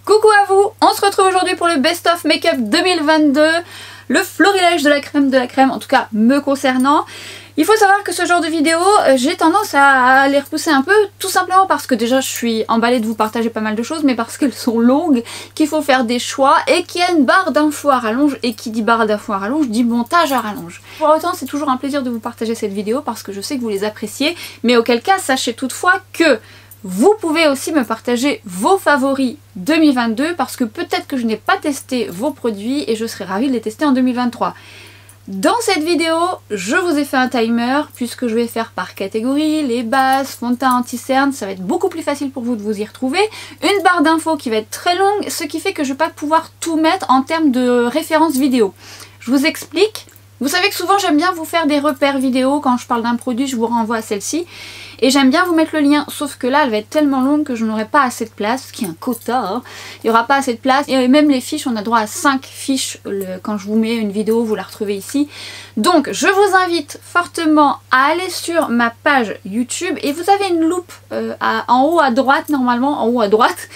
Coucou à vous, on se retrouve aujourd'hui pour le Best of Make-up 2022, le florilège de la crème, en tout cas me concernant. Il faut savoir que ce genre de vidéo, j'ai tendance à les repousser un peu, tout simplement parce que déjà je suis emballée de vous partager pas mal de choses, mais parce qu'elles sont longues, qu'il faut faire des choix et qu'il y a une barre d'infos à rallonge, et qui dit barre d'infos à rallonge dit montage à rallonge. Pour autant, c'est toujours un plaisir de vous partager cette vidéo parce que je sais que vous les appréciez, mais auquel cas, sachez toutefois que vous pouvez aussi me partager vos favoris 2022 parce que peut-être que je n'ai pas testé vos produits et je serais ravie de les tester en 2023. Dans cette vidéo, je vous ai fait un timer puisque je vais faire par catégorie, les bases, fond de teint anti-cerne, ça va être beaucoup plus facile pour vous de vous y retrouver. Une barre d'infos qui va être très longue, ce qui fait que je ne vais pas pouvoir tout mettre en termes de références vidéo. Je vous explique. Vous savez que souvent j'aime bien vous faire des repères vidéo, quand je parle d'un produit je vous renvoie à celle-ci. Et j'aime bien vous mettre le lien, sauf que là elle va être tellement longue que je n'aurai pas assez de place, ce qui est un quota, hein. Il n'y aura pas assez de place, et même les fiches, on a droit à 5 fiches quand je vous mets une vidéo, vous la retrouvez ici. Donc je vous invite fortement à aller sur ma page YouTube, et vous avez une loupe en haut à droite, normalement, en haut à droite,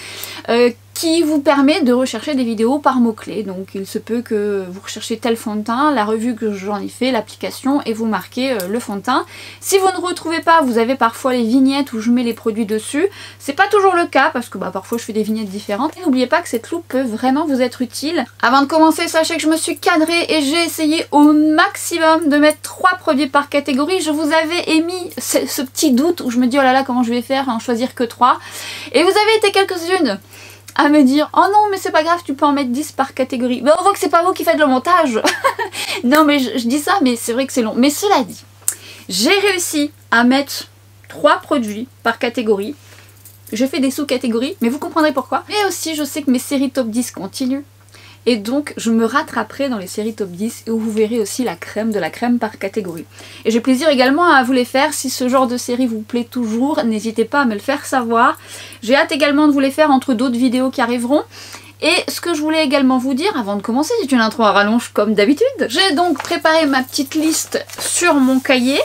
qui vous permet de rechercher des vidéos par mots-clés. Donc il se peut que vous recherchez tel fond de teint, la revue que j'en ai fait, l'application, et vous marquez le fond de teint. Si vous ne retrouvez pas, vous avez parfois les vignettes où je mets les produits dessus. C'est pas toujours le cas parce que parfois je fais des vignettes différentes. Et n'oubliez pas que cette loupe peut vraiment vous être utile. Avant de commencer, sachez que je me suis cadrée et j'ai essayé au maximum de mettre 3 produits par catégorie. Je vous avais émis ce petit doute où je me dis oh là là, comment je vais faire, en choisir que 3. Et vous avez été quelques-unes à me dire oh non mais c'est pas grave, tu peux en mettre 10 par catégorie. Mais on voit que c'est pas vous qui faites le montage. Non mais je dis ça, mais c'est vrai que c'est long. Mais cela dit, j'ai réussi à mettre 3 produits par catégorie. J'ai fait des sous-catégories, mais vous comprendrez pourquoi. Mais aussi je sais que mes séries top 10 continuent. Et donc je me rattraperai dans les séries top 10 où vous verrez aussi la crème de la crème par catégorie. Et j'ai plaisir également à vous les faire. Si ce genre de série vous plaît toujours, n'hésitez pas à me le faire savoir. J'ai hâte également de vous les faire entre d'autres vidéos qui arriveront. Et ce que je voulais également vous dire avant de commencer, c'est une intro à rallonge comme d'habitude. J'ai donc préparé ma petite liste sur mon cahier.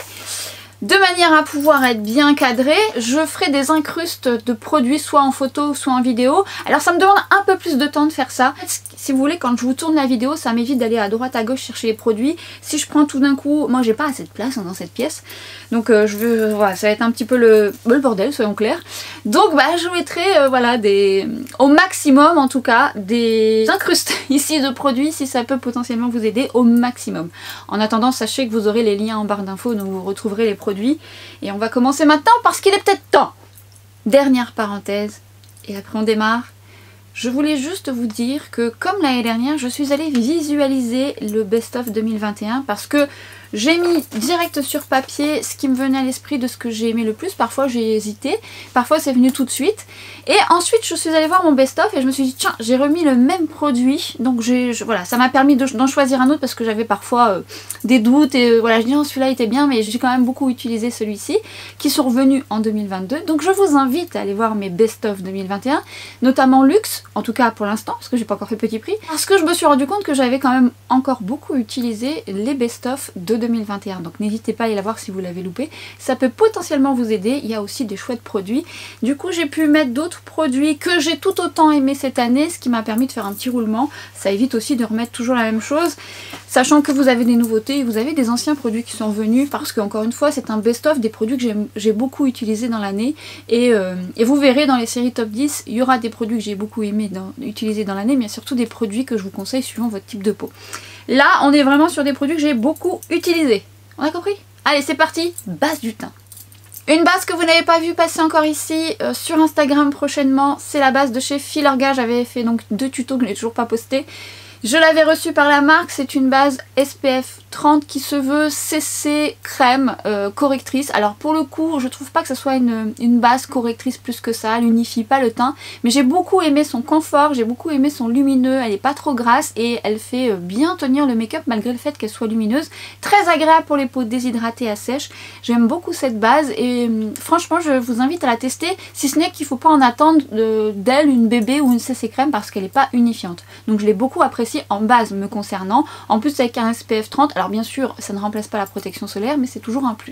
De manière à pouvoir être bien cadré, je ferai des incrustes de produits soit en photo soit en vidéo. Alors ça me demande un peu plus de temps de faire ça. Si vous voulez, quand je vous tourne la vidéo, ça m'évite d'aller à droite à gauche chercher les produits. Si je prends tout d'un coup, moi j'ai pas assez de place dans cette pièce. Donc voilà, ça va être un petit peu le bordel, soyons clairs. Donc je mettrai voilà, au maximum en tout cas, des incrustes ici de produits si ça peut potentiellement vous aider au maximum. En attendant, sachez que vous aurez les liens en barre d'infos, donc vous retrouverez les produits. Et on va commencer maintenant parce qu'il est peut-être temps. Dernière parenthèse, et après on démarre. Je voulais juste vous dire que comme l'année dernière, je suis allée visualiser le best-of 2021 parce que j'ai mis direct sur papier ce qui me venait à l'esprit de ce que j'ai aimé le plus. Parfois j'ai hésité, parfois c'est venu tout de suite. Et ensuite je suis allée voir mon best-of et je me suis dit tiens, j'ai remis le même produit. Donc voilà, ça m'a permis d'en choisir un autre parce que j'avais parfois des doutes. Et voilà, je dis oh, celui-là était bien, mais j'ai quand même beaucoup utilisé celui-ci qui sont revenus en 2022. Donc je vous invite à aller voir mes best-of 2021, notamment luxe, en tout cas pour l'instant, parce que j'ai pas encore fait petit prix. Parce que je me suis rendu compte que j'avais quand même encore beaucoup utilisé les best-of de 2021, donc n'hésitez pas à aller la voir si vous l'avez loupé, ça peut potentiellement vous aider. Il y a aussi des chouettes produits. Du coup j'ai pu mettre d'autres produits que j'ai tout autant aimé cette année, ce qui m'a permis de faire un petit roulement. Ça évite aussi de remettre toujours la même chose, sachant que vous avez des nouveautés et vous avez des anciens produits qui sont revenus, parce qu'encore une fois c'est un best-of des produits que j'ai beaucoup utilisés dans l'année, et vous verrez dans les séries top 10, il y aura des produits que j'ai beaucoup aimé utilisés dans l'année, mais il y a surtout des produits que je vous conseille suivant votre type de peau. Là, on est vraiment sur des produits que j'ai beaucoup utilisés. On a compris? Allez, c'est parti, base du teint. Une base que vous n'avez pas vu passer encore ici sur Instagram prochainement, c'est la base de chez Filorga. J'avais fait donc 2 tutos que je n'ai toujours pas posté. Je l'avais reçue par la marque, c'est une base SPF 30 qui se veut CC crème correctrice. Alors pour le coup, je trouve pas que ce soit une base correctrice plus que ça, elle unifie pas le teint. Mais j'ai beaucoup aimé son confort, j'ai beaucoup aimé son lumineux, elle est pas trop grasse et elle fait bien tenir le make-up malgré le fait qu'elle soit lumineuse. Très agréable pour les peaux déshydratées à sèche. J'aime beaucoup cette base et franchement je vous invite à la tester, si ce n'est qu'il faut pas en attendre d'elle une bébé ou une CC crème parce qu'elle est pas unifiante. Donc je l'ai beaucoup appréciée en base me concernant. En plus avec un SPF 30, alors bien sûr ça ne remplace pas la protection solaire mais c'est toujours un plus.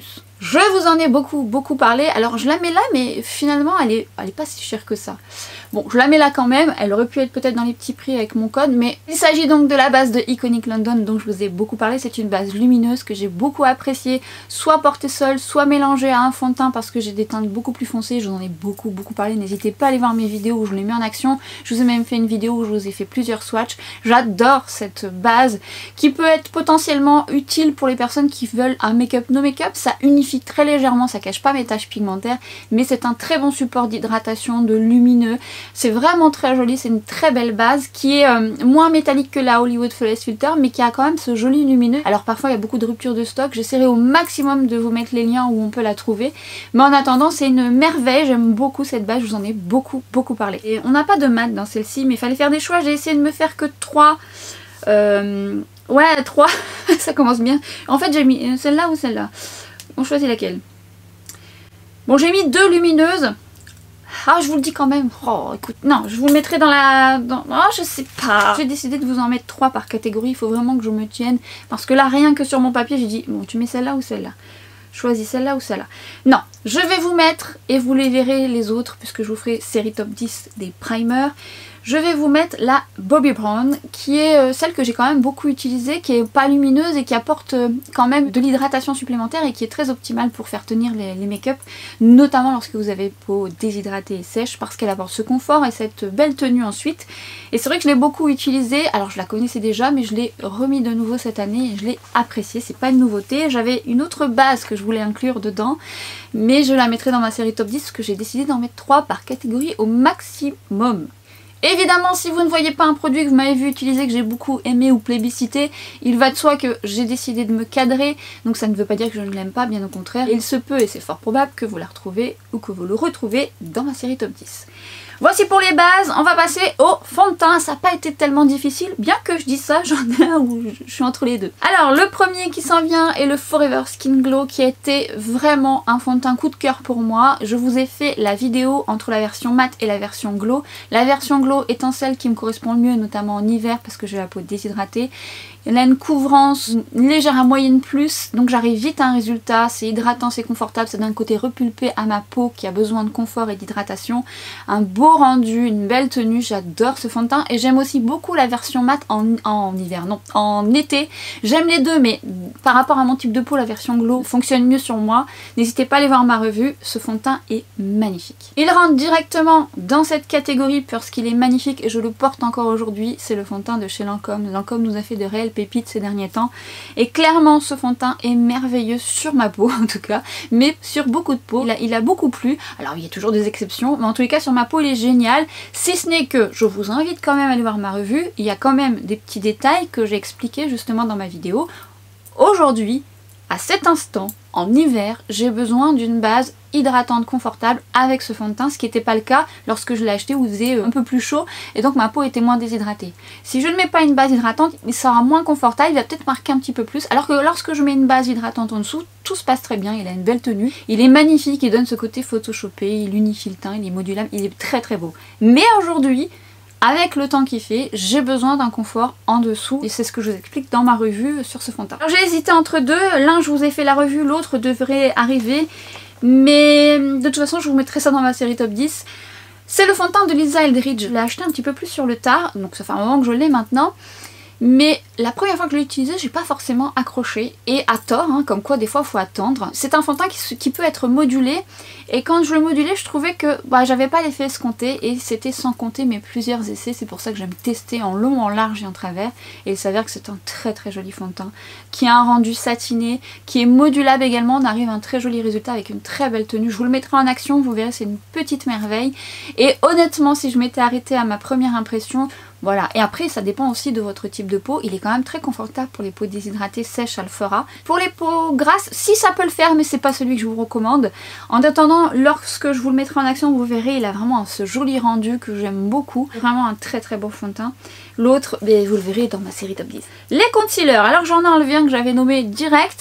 Je vous en ai beaucoup parlé. Alors je la mets là, mais finalement elle est pas si chère que ça. Bon, je la mets là quand même, elle aurait pu être peut-être dans les petits prix avec mon code, mais il s'agit donc de la base de Iconic London dont je vous ai beaucoup parlé. C'est une base lumineuse que j'ai beaucoup appréciée, soit portée seule, soit mélangée à un fond de teint parce que j'ai des teintes beaucoup plus foncées. Je vous en ai beaucoup parlé, n'hésitez pas à aller voir mes vidéos où je l'ai mis en action. Je vous ai même fait une vidéo où je vous ai fait plusieurs swatchs. J'adore cette base qui peut être potentiellement utile pour les personnes qui veulent un make-up no make-up. Ça unifie très légèrement, ça cache pas mes taches pigmentaires, mais c'est un très bon support d'hydratation, de lumineux. C'est vraiment très joli, c'est une très belle base qui est moins métallique que la Hollywood Flawless Filter, mais qui a quand même ce joli lumineux. Alors parfois il y a beaucoup de ruptures de stock, j'essaierai au maximum de vous mettre les liens où on peut la trouver, mais en attendant c'est une merveille, j'aime beaucoup cette base, je vous en ai beaucoup parlé. Et on n'a pas de mat dans celle-ci, mais il fallait faire des choix, j'ai essayé de me faire que 3. Ouais, 3, ça commence bien. En fait j'ai mis celle-là ou celle-là. On choisit laquelle? Bon, j'ai mis 2 lumineuses. Ah, je vous le dis quand même. Oh, écoute, non, je vous le mettrai dans la... Oh, je sais pas. J'ai décidé de vous en mettre 3 par catégorie. Il faut vraiment que je me tienne. Parce que là, rien que sur mon papier, j'ai dit, bon, tu mets celle-là ou celle-là? Choisis celle-là ou celle-là? Non, je vais vous mettre, et vous les verrez les autres, puisque je vous ferai série top 10 des primers. Je vais vous mettre la Bobbi Brown, qui est celle que j'ai quand même beaucoup utilisée, qui est pas lumineuse et qui apporte quand même de l'hydratation supplémentaire et qui est très optimale pour faire tenir les make-up, notamment lorsque vous avez peau déshydratée et sèche, parce qu'elle apporte ce confort et cette belle tenue ensuite. Et c'est vrai que je l'ai beaucoup utilisée, alors je la connaissais déjà, mais je l'ai remis de nouveau cette année et je l'ai appréciée, c'est pas une nouveauté. J'avais une autre base que je voulais inclure dedans, mais je la mettrai dans ma série top 10 parce que j'ai décidé d'en mettre 3 par catégorie au maximum. Évidemment, si vous ne voyez pas un produit que vous m'avez vu utiliser, que j'ai beaucoup aimé ou plébiscité, il va de soi que j'ai décidé de me cadrer, donc ça ne veut pas dire que je ne l'aime pas, bien au contraire. Il se peut, et c'est fort probable, que vous la retrouvez ou que vous le retrouvez dans ma série top 10. Voici pour les bases, on va passer au fond de teint. Ça n'a pas été tellement difficile, bien que je dise ça, j'en ai un où je suis entre les deux. Alors le premier qui s'en vient est le Forever Skin Glow, qui a été vraiment un fond de teint coup de cœur pour moi. Je vous ai fait la vidéo entre la version mat et la version glow. La version glow étant celle qui me correspond le mieux, notamment en hiver parce que j'ai la peau déshydratée. Il a une couvrance légère à moyenne plus, donc j'arrive vite à un résultat, c'est hydratant, c'est confortable, c'est d'un côté repulpé à ma peau qui a besoin de confort et d'hydratation. Un beau rendu, une belle tenue, j'adore ce fond de teint et j'aime aussi beaucoup la version mat en hiver, non, en été. J'aime les deux, mais par rapport à mon type de peau, la version glow fonctionne mieux sur moi. N'hésitez pas à aller voir ma revue, ce fond de teint est magnifique. Il rentre directement dans cette catégorie parce qu'il est magnifique et je le porte encore aujourd'hui, c'est le fond de teint de chez Lancôme. Lancôme nous a fait de réels pépites ces derniers temps et clairement ce fond de teint est merveilleux sur ma peau en tout cas, mais sur beaucoup de peau il a beaucoup plu. Alors il y a toujours des exceptions, mais en tous les cas sur ma peau il est génial, si ce n'est que je vous invite quand même à aller voir ma revue. Il y a quand même des petits détails que j'ai expliqués justement dans ma vidéo. Aujourd'hui, à cet instant, en hiver, j'ai besoin d'une base hydratante, confortable avec ce fond de teint, ce qui n'était pas le cas lorsque je l'ai acheté où il faisait un peu plus chaud et donc ma peau était moins déshydratée. Si je ne mets pas une base hydratante, il sera moins confortable, il va peut-être marquer un petit peu plus, alors que lorsque je mets une base hydratante en dessous, tout se passe très bien, il a une belle tenue, il est magnifique, il donne ce côté photoshopé, il unifie le teint, il est modulable, il est très très beau. Mais aujourd'hui, avec le temps qu'il fait, j'ai besoin d'un confort en dessous et c'est ce que je vous explique dans ma revue sur ce fond de teint. J'ai hésité entre deux, l'un je vous ai fait la revue, l'autre devrait arriver, mais de toute façon je vous mettrai ça dans ma série top 10. C'est le fond de teint de Lisa Eldridge, je l'ai acheté un petit peu plus sur le tard, donc ça fait un moment que je l'ai maintenant. Mais la première fois que je l'ai utilisé, j'ai pas forcément accroché, et à tort, hein, comme quoi des fois il faut attendre. C'est un fond de teint qui peut être modulé, et quand je le modulais, je trouvais que j'avais pas l'effet escompté, et c'était sans compter mes plusieurs essais. C'est pour ça que j'aime tester en long, en large et en travers, et il s'avère que c'est un très très joli fond de teint, qui a un rendu satiné, qui est modulable également, on arrive à un très joli résultat avec une très belle tenue. Je vous le mettrai en action, vous verrez, c'est une petite merveille, et honnêtement, si je m'étais arrêtée à ma première impression, voilà, et après ça dépend aussi de votre type de peau, il est quand même très confortable pour les peaux déshydratées, sèches, ça le fera. Pour les peaux grasses, si ça peut le faire, mais c'est pas celui que je vous recommande. En attendant, lorsque je vous le mettrai en action, vous verrez, il a vraiment ce joli rendu que j'aime beaucoup. Vraiment un très très beau fond de teint. L'autre, vous le verrez dans ma série top 10. Les concealers, alors j'en ai enlevé un que j'avais nommé direct.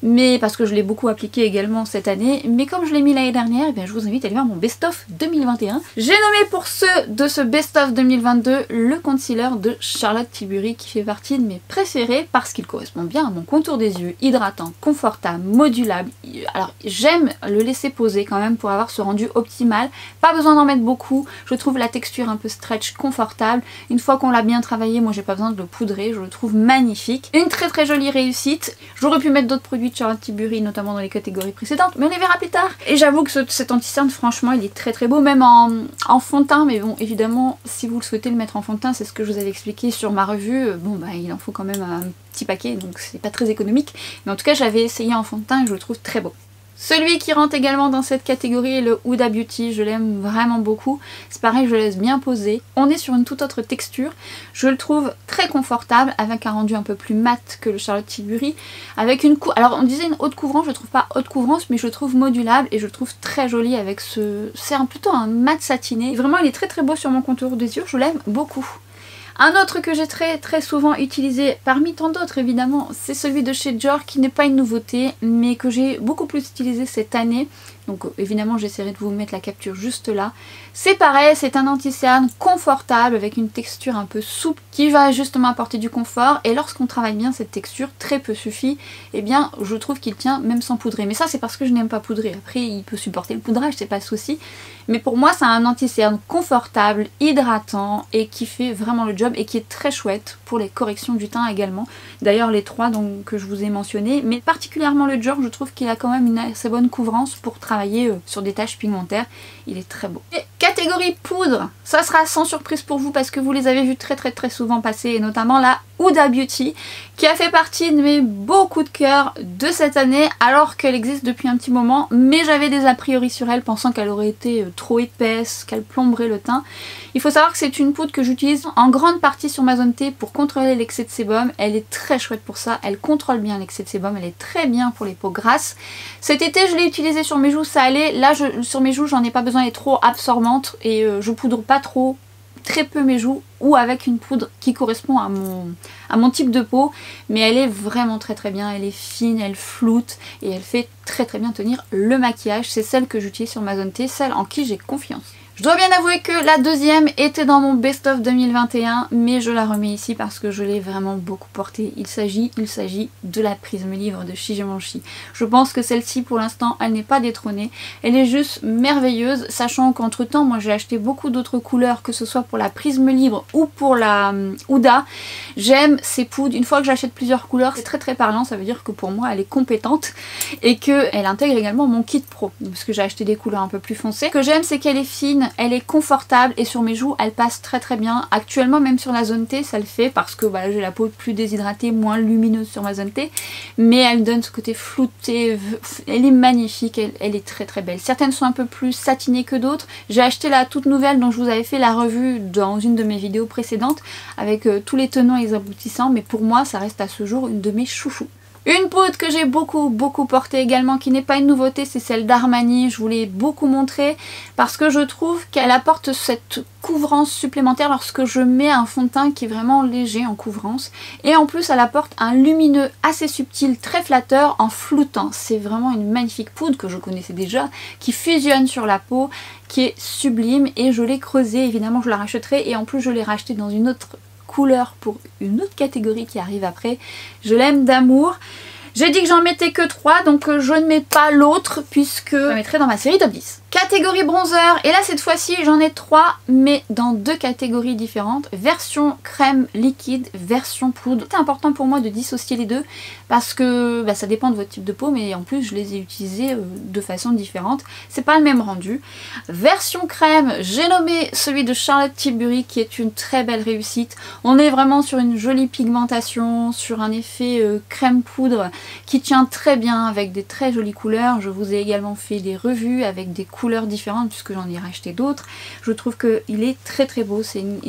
mais parce que je l'ai beaucoup appliqué également cette année, mais comme je l'ai mis l'année dernière, eh bien, je vous invite à aller voir mon best-of 2021. J'ai nommé pour ceux de ce best-of 2022 le concealer de Charlotte Tilbury qui fait partie de mes préférés parce qu'il correspond bien à mon contour des yeux, hydratant, confortable, modulable. Alors j'aime le laisser poser quand même pour avoir ce rendu optimal, pas besoin d'en mettre beaucoup, je trouve la texture un peu stretch confortable. Une fois qu'on l'a bien travaillé, moi j'ai pas besoin de le poudrer, je le trouve magnifique. Une très jolie réussite. J'aurais pu mettre d'autres produits de Charlotte Tilbury, notamment dans les catégories précédentes, mais on les verra plus tard. Et j'avoue que cet anti-cerne, franchement, il est très beau, même en fond de teint, mais bon, évidemment, si vous le souhaitez le mettre en fond de teint, c'est ce que je vous avais expliqué sur ma revue, bon bah il en faut quand même un petit paquet, donc c'est pas très économique, mais en tout cas j'avais essayé en fond de teint et je le trouve très beau. Celui qui rentre également dans cette catégorie est le Huda Beauty, je l'aime vraiment beaucoup. C'est pareil, je le laisse bien poser. On est sur une toute autre texture. Je le trouve très confortable avec un rendu un peu plus mat que le Charlotte Tilbury. Avec une alors on disait une haute couvrance, je trouve pas haute couvrance, mais je le trouve modulable et je le trouve très joli avec ce... C'est plutôt un mat satiné. Vraiment il est très beau sur mon contour des yeux, je l'aime beaucoup. Un autre que j'ai très souvent utilisé, parmi tant d'autres évidemment, c'est celui de chez Dior qui n'est pas une nouveauté mais que j'ai beaucoup plus utilisé cette année. Donc évidemment j'essaierai de vous mettre la capture juste là. C'est pareil, c'est un anti-cerne confortable avec une texture un peu souple qui va justement apporter du confort et lorsqu'on travaille bien cette texture, très peu suffit, et bien je trouve qu'il tient même sans poudrer. Mais ça c'est parce que je n'aime pas poudrer, après il peut supporter le poudrage, c'est pas le souci. Mais pour moi c'est un anti-cerne confortable, hydratant et qui fait vraiment le job et qui est très chouette pour les corrections du teint également. D'ailleurs les trois donc, que je vous ai mentionnés, mais particulièrement le Dior, je trouve qu'il a quand même une assez bonne couvrance pour travailler sur des taches pigmentaires, il est très beau. Et catégorie poudre, ça sera sans surprise pour vous parce que vous les avez vus très souvent passer, et notamment la Huda Beauty qui a fait partie de mes beaux coups de cœur de cette année alors qu'elle existe depuis un petit moment, mais j'avais des a priori sur elle pensant qu'elle aurait été trop épaisse, qu'elle plomberait le teint. Il faut savoir que c'est une poudre que j'utilise en grande partie sur ma zone T pour contrôler l'excès de sébum. Elle est très chouette pour ça, elle contrôle bien l'excès de sébum, elle est très bien pour les peaux grasses. Cet été je l'ai utilisée sur mes joues, ça allait. Là sur mes joues j'en ai pas besoin, elle est trop absorbante et je poudre pas trop, très peu mes joues, ou avec une poudre qui correspond à mon type de peau, mais elle est vraiment très bien, elle est fine, elle floute et elle fait très bien tenir le maquillage. C'est celle que j'utilise sur ma zone T, celle en qui j'ai confiance. Je dois bien avouer que la deuxième était dans mon best-of 2021, mais je la remets ici parce que je l'ai vraiment beaucoup portée. Il s'agit de la Prisme Livre de chez Givenchy. Je pense que celle-ci pour l'instant elle n'est pas détrônée, elle est juste merveilleuse, sachant qu'entre temps moi j'ai acheté beaucoup d'autres couleurs, que ce soit pour la Prisme Livre ou pour la Huda. J'aime ces poudres, une fois que j'achète plusieurs couleurs c'est très parlant, ça veut dire que pour moi elle est compétente et qu'elle intègre également mon kit pro, parce que j'ai acheté des couleurs un peu plus foncées. Ce que j'aime c'est qu'elle est fine, elle est confortable et sur mes joues elle passe très bien. Actuellement même sur la zone T ça le fait parce que voilà, j'ai la peau plus déshydratée, moins lumineuse sur ma zone T, mais elle donne ce côté flouté, elle est magnifique, elle est très belle. Certaines sont un peu plus satinées que d'autres. J'ai acheté la toute nouvelle dont je vous avais fait la revue dans une de mes vidéos précédentes avec tous les tenants et les aboutissants, mais pour moi ça reste à ce jour une de mes chouchous. Une poudre que j'ai beaucoup portée également, qui n'est pas une nouveauté, c'est celle d'Armani. Je vous l'ai beaucoup montrée parce que je trouve qu'elle apporte cette couvrance supplémentaire lorsque je mets un fond de teint qui est vraiment léger en couvrance. Et en plus elle apporte un lumineux assez subtil, très flatteur en floutant. C'est vraiment une magnifique poudre que je connaissais déjà, qui fusionne sur la peau, qui est sublime, et je l'ai creusée, évidemment je la rachèterai, et en plus je l'ai rachetée dans une autre couleur pour une autre catégorie qui arrive après. Je l'aime d'amour. J'ai dit que j'en mettais que 3, donc je ne mets pas l'autre puisque je la mettrai dans ma série top 10. Catégorie bronzer, et là cette fois-ci j'en ai 3 mais dans 2 catégories différentes, version crème liquide, version poudre. C'est important pour moi de dissocier les deux parce que ça dépend de votre type de peau, mais en plus je les ai utilisés de façon différente, c'est pas le même rendu. Version crème, j'ai nommé celui de Charlotte Tilbury qui est une très belle réussite. On est vraiment sur une jolie pigmentation, sur un effet crème poudre qui tient très bien avec des très jolies couleurs. Je vous ai également fait des revues avec des couleurs différentes puisque j'en ai racheté d'autres. Je trouve qu'il est très beau, c'est une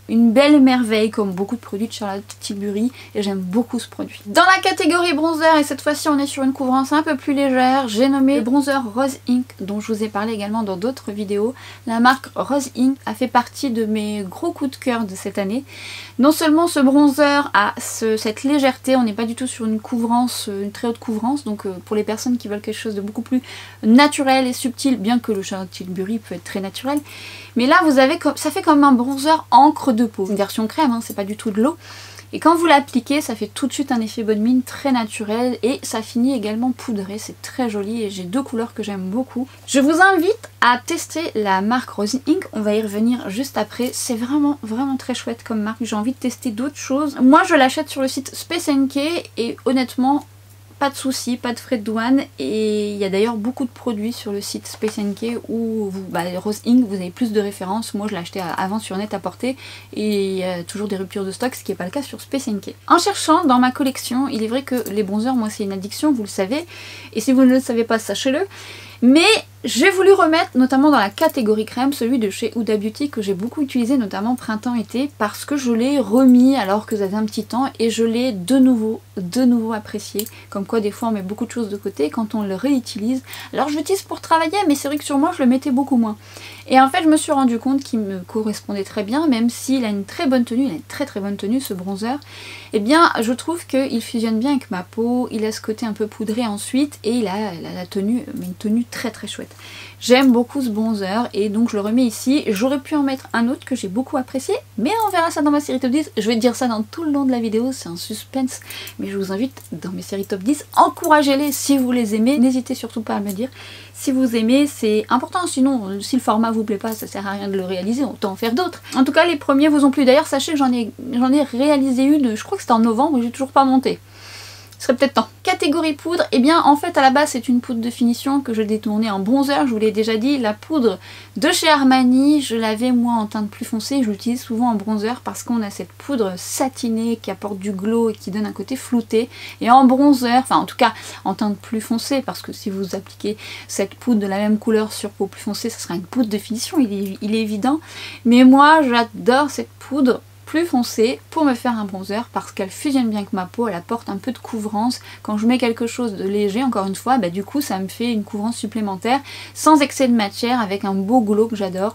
une belle merveille comme beaucoup de produits de Charlotte Tilbury et j'aime beaucoup ce produit. Dans la catégorie bronzer, et cette fois-ci on est sur une couvrance un peu plus légère, j'ai nommé le bronzer Rose Ink dont je vous ai parlé également dans d'autres vidéos. La marque Rose Ink a fait partie de mes gros coups de cœur de cette année. Non seulement ce bronzer a cette légèreté, on n'est pas du tout sur une couvrance, une très haute couvrance, donc pour les personnes qui veulent quelque chose de beaucoup plus naturel et subtil, bien que le Charlotte Tilbury peut être très naturel, mais là vous avez ça fait comme un bronzer encre de peau, une version crème, hein, c'est pas du tout de l'eau. Et quand vous l'appliquez, ça fait tout de suite un effet bonne mine très naturel et ça finit également poudré, c'est très joli et j'ai deux couleurs que j'aime beaucoup. Je vous invite à tester la marque Rose Ink, on va y revenir juste après, c'est vraiment très chouette comme marque, j'ai envie de tester d'autres choses. Moi je l'achète sur le site Space NK et honnêtement, pas de soucis, pas de frais de douane et il y a d'ailleurs beaucoup de produits sur le site Space NK où Rose Ink vous avez plus de références. Moi je l'ai acheté avant sur Net-à-Porter et il y a toujours des ruptures de stock, ce qui n'est pas le cas sur Space NK. En cherchant dans ma collection, il est vrai que les bronzers, moi c'est une addiction, vous le savez, et si vous ne le savez pas, sachez-le. Mais j'ai voulu remettre notamment dans la catégorie crème celui de chez Huda Beauty que j'ai beaucoup utilisé notamment printemps-été parce que je l'ai remis alors que ça faisait un petit temps et je l'ai de nouveau apprécié. Comme quoi des fois on met beaucoup de choses de côté quand on le réutilise. Alors je l'utilise pour travailler mais c'est vrai que sur moi je le mettais beaucoup moins. Et en fait je me suis rendu compte qu'il me correspondait très bien même s'il a une très bonne tenue, il a une très bonne tenue ce bronzer. Et bien je trouve qu'il fusionne bien avec ma peau, il a ce côté un peu poudré ensuite et il a la tenue, mais une tenue très chouette. J'aime beaucoup ce bronzer et donc je le remets ici. J'aurais pu en mettre un autre que j'ai beaucoup apprécié, mais on verra ça dans ma série top 10. Je vais dire ça dans tout le long de la vidéo, c'est un suspense, mais je vous invite dans mes séries top 10, encouragez-les si vous les aimez, n'hésitez surtout pas à me dire si vous aimez, c'est important, sinon si le format vous plaît pas, ça sert à rien de le réaliser, autant en faire d'autres. En tout cas les premiers vous ont plu, d'ailleurs sachez que j'en ai réalisé une, je crois que c'était en novembre, j'ai toujours pas monté. Ce serait peut-être temps. Catégorie poudre, et bien en fait à la base c'est une poudre de finition que je détournais en bronzer, je vous l'ai déjà dit. La poudre de chez Armani, je l'avais moi en teinte plus foncée, je l'utilise souvent en bronzer parce qu'on a cette poudre satinée qui apporte du glow et qui donne un côté flouté. Et en bronzer, enfin en tout cas en teinte plus foncée, parce que si vous appliquez cette poudre de la même couleur sur peau plus foncée, ça sera une poudre de finition, il est évident. Mais moi j'adore cette poudre plus foncée pour me faire un bronzer parce qu'elle fusionne bien avec ma peau, elle apporte un peu de couvrance. Quand je mets quelque chose de léger, encore une fois, du coup ça me fait une couvrance supplémentaire sans excès de matière avec un beau glow que j'adore.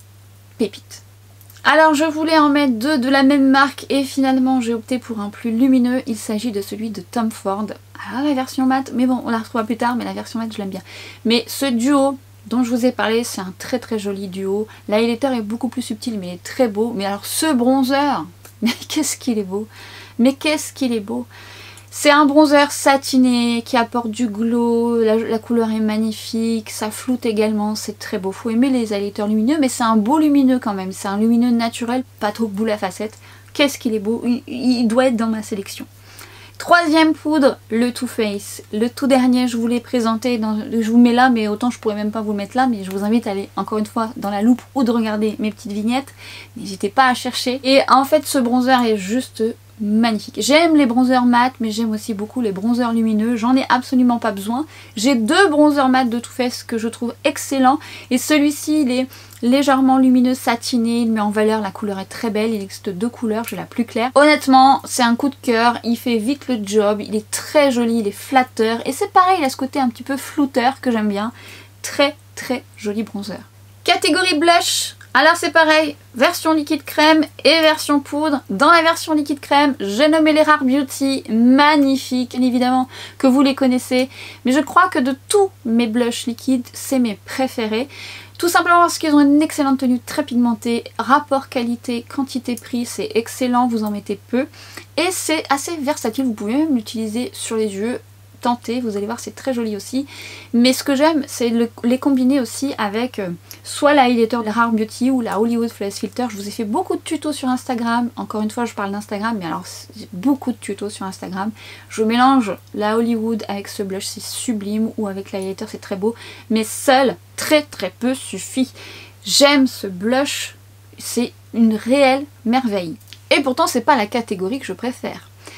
Pépite. Alors je voulais en mettre deux de la même marque et finalement j'ai opté pour un plus lumineux, il s'agit de celui de Tom Ford. Ah la version mat, mais bon on la retrouvera plus tard, mais la version mat je l'aime bien. Mais ce duo dont je vous ai parlé, c'est un très joli duo. L'highlighter est beaucoup plus subtil mais il est très beau. Mais alors ce bronzer, mais qu'est-ce qu'il est beau! Mais qu'est-ce qu'il est beau! C'est un bronzer satiné qui apporte du glow, la couleur est magnifique, ça floute également, c'est très beau. Faut aimer les highlighters lumineux, mais c'est un beau lumineux quand même. C'est un lumineux naturel, pas trop boule à facettes. Qu'est-ce qu'il est beau! Il doit être dans ma sélection. Troisième poudre, le Too Faced. Le tout dernier, je vous l'ai présenté, je vous mets là, mais autant je pourrais même pas vous le mettre là, mais je vous invite à aller encore une fois dans la loupe ou de regarder mes petites vignettes. N'hésitez pas à chercher. Et en fait, ce bronzer est juste magnifique. J'aime les bronzers mat, mais j'aime aussi beaucoup les bronzers lumineux. J'en ai absolument pas besoin. J'ai deux bronzers mat de Too Faced que je trouve excellents. Et celui-ci, il est légèrement lumineux, satiné, il met en valeur, la couleur est très belle, il existe deux couleurs, j'ai la plus claire. Honnêtement, c'est un coup de cœur, il fait vite le job, il est très joli, il est flatteur, et c'est pareil, il a ce côté un petit peu flouteur que j'aime bien. Très joli bronzer. Catégorie blush, alors c'est pareil, version liquide crème et version poudre. Dans la version liquide crème, j'ai nommé les Rare Beauty, magnifiques, bien évidemment que vous les connaissez, mais je crois que de tous mes blushs liquides, c'est mes préférés. Tout simplement parce qu'ils ont une excellente tenue très pigmentée, rapport qualité, quantité prix, c'est excellent, vous en mettez peu. Et c'est assez versatile, vous pouvez même l'utiliser sur les yeux, tenter, vous allez voir c'est très joli aussi. Mais ce que j'aime c'est les combiner aussi avec soit la highlighter de Rare Beauty ou la Hollywood Flawless Filter. Je vous ai fait beaucoup de tutos sur Instagram, encore une fois je parle d'Instagram, mais alors beaucoup de tutos sur Instagram. Je mélange la Hollywood avec ce blush, c'est sublime, ou avec la highlighter, c'est très beau, mais seul très peu suffit. J'aime ce blush, c'est une réelle merveille. Et pourtant c'est pas la catégorie que je préfère.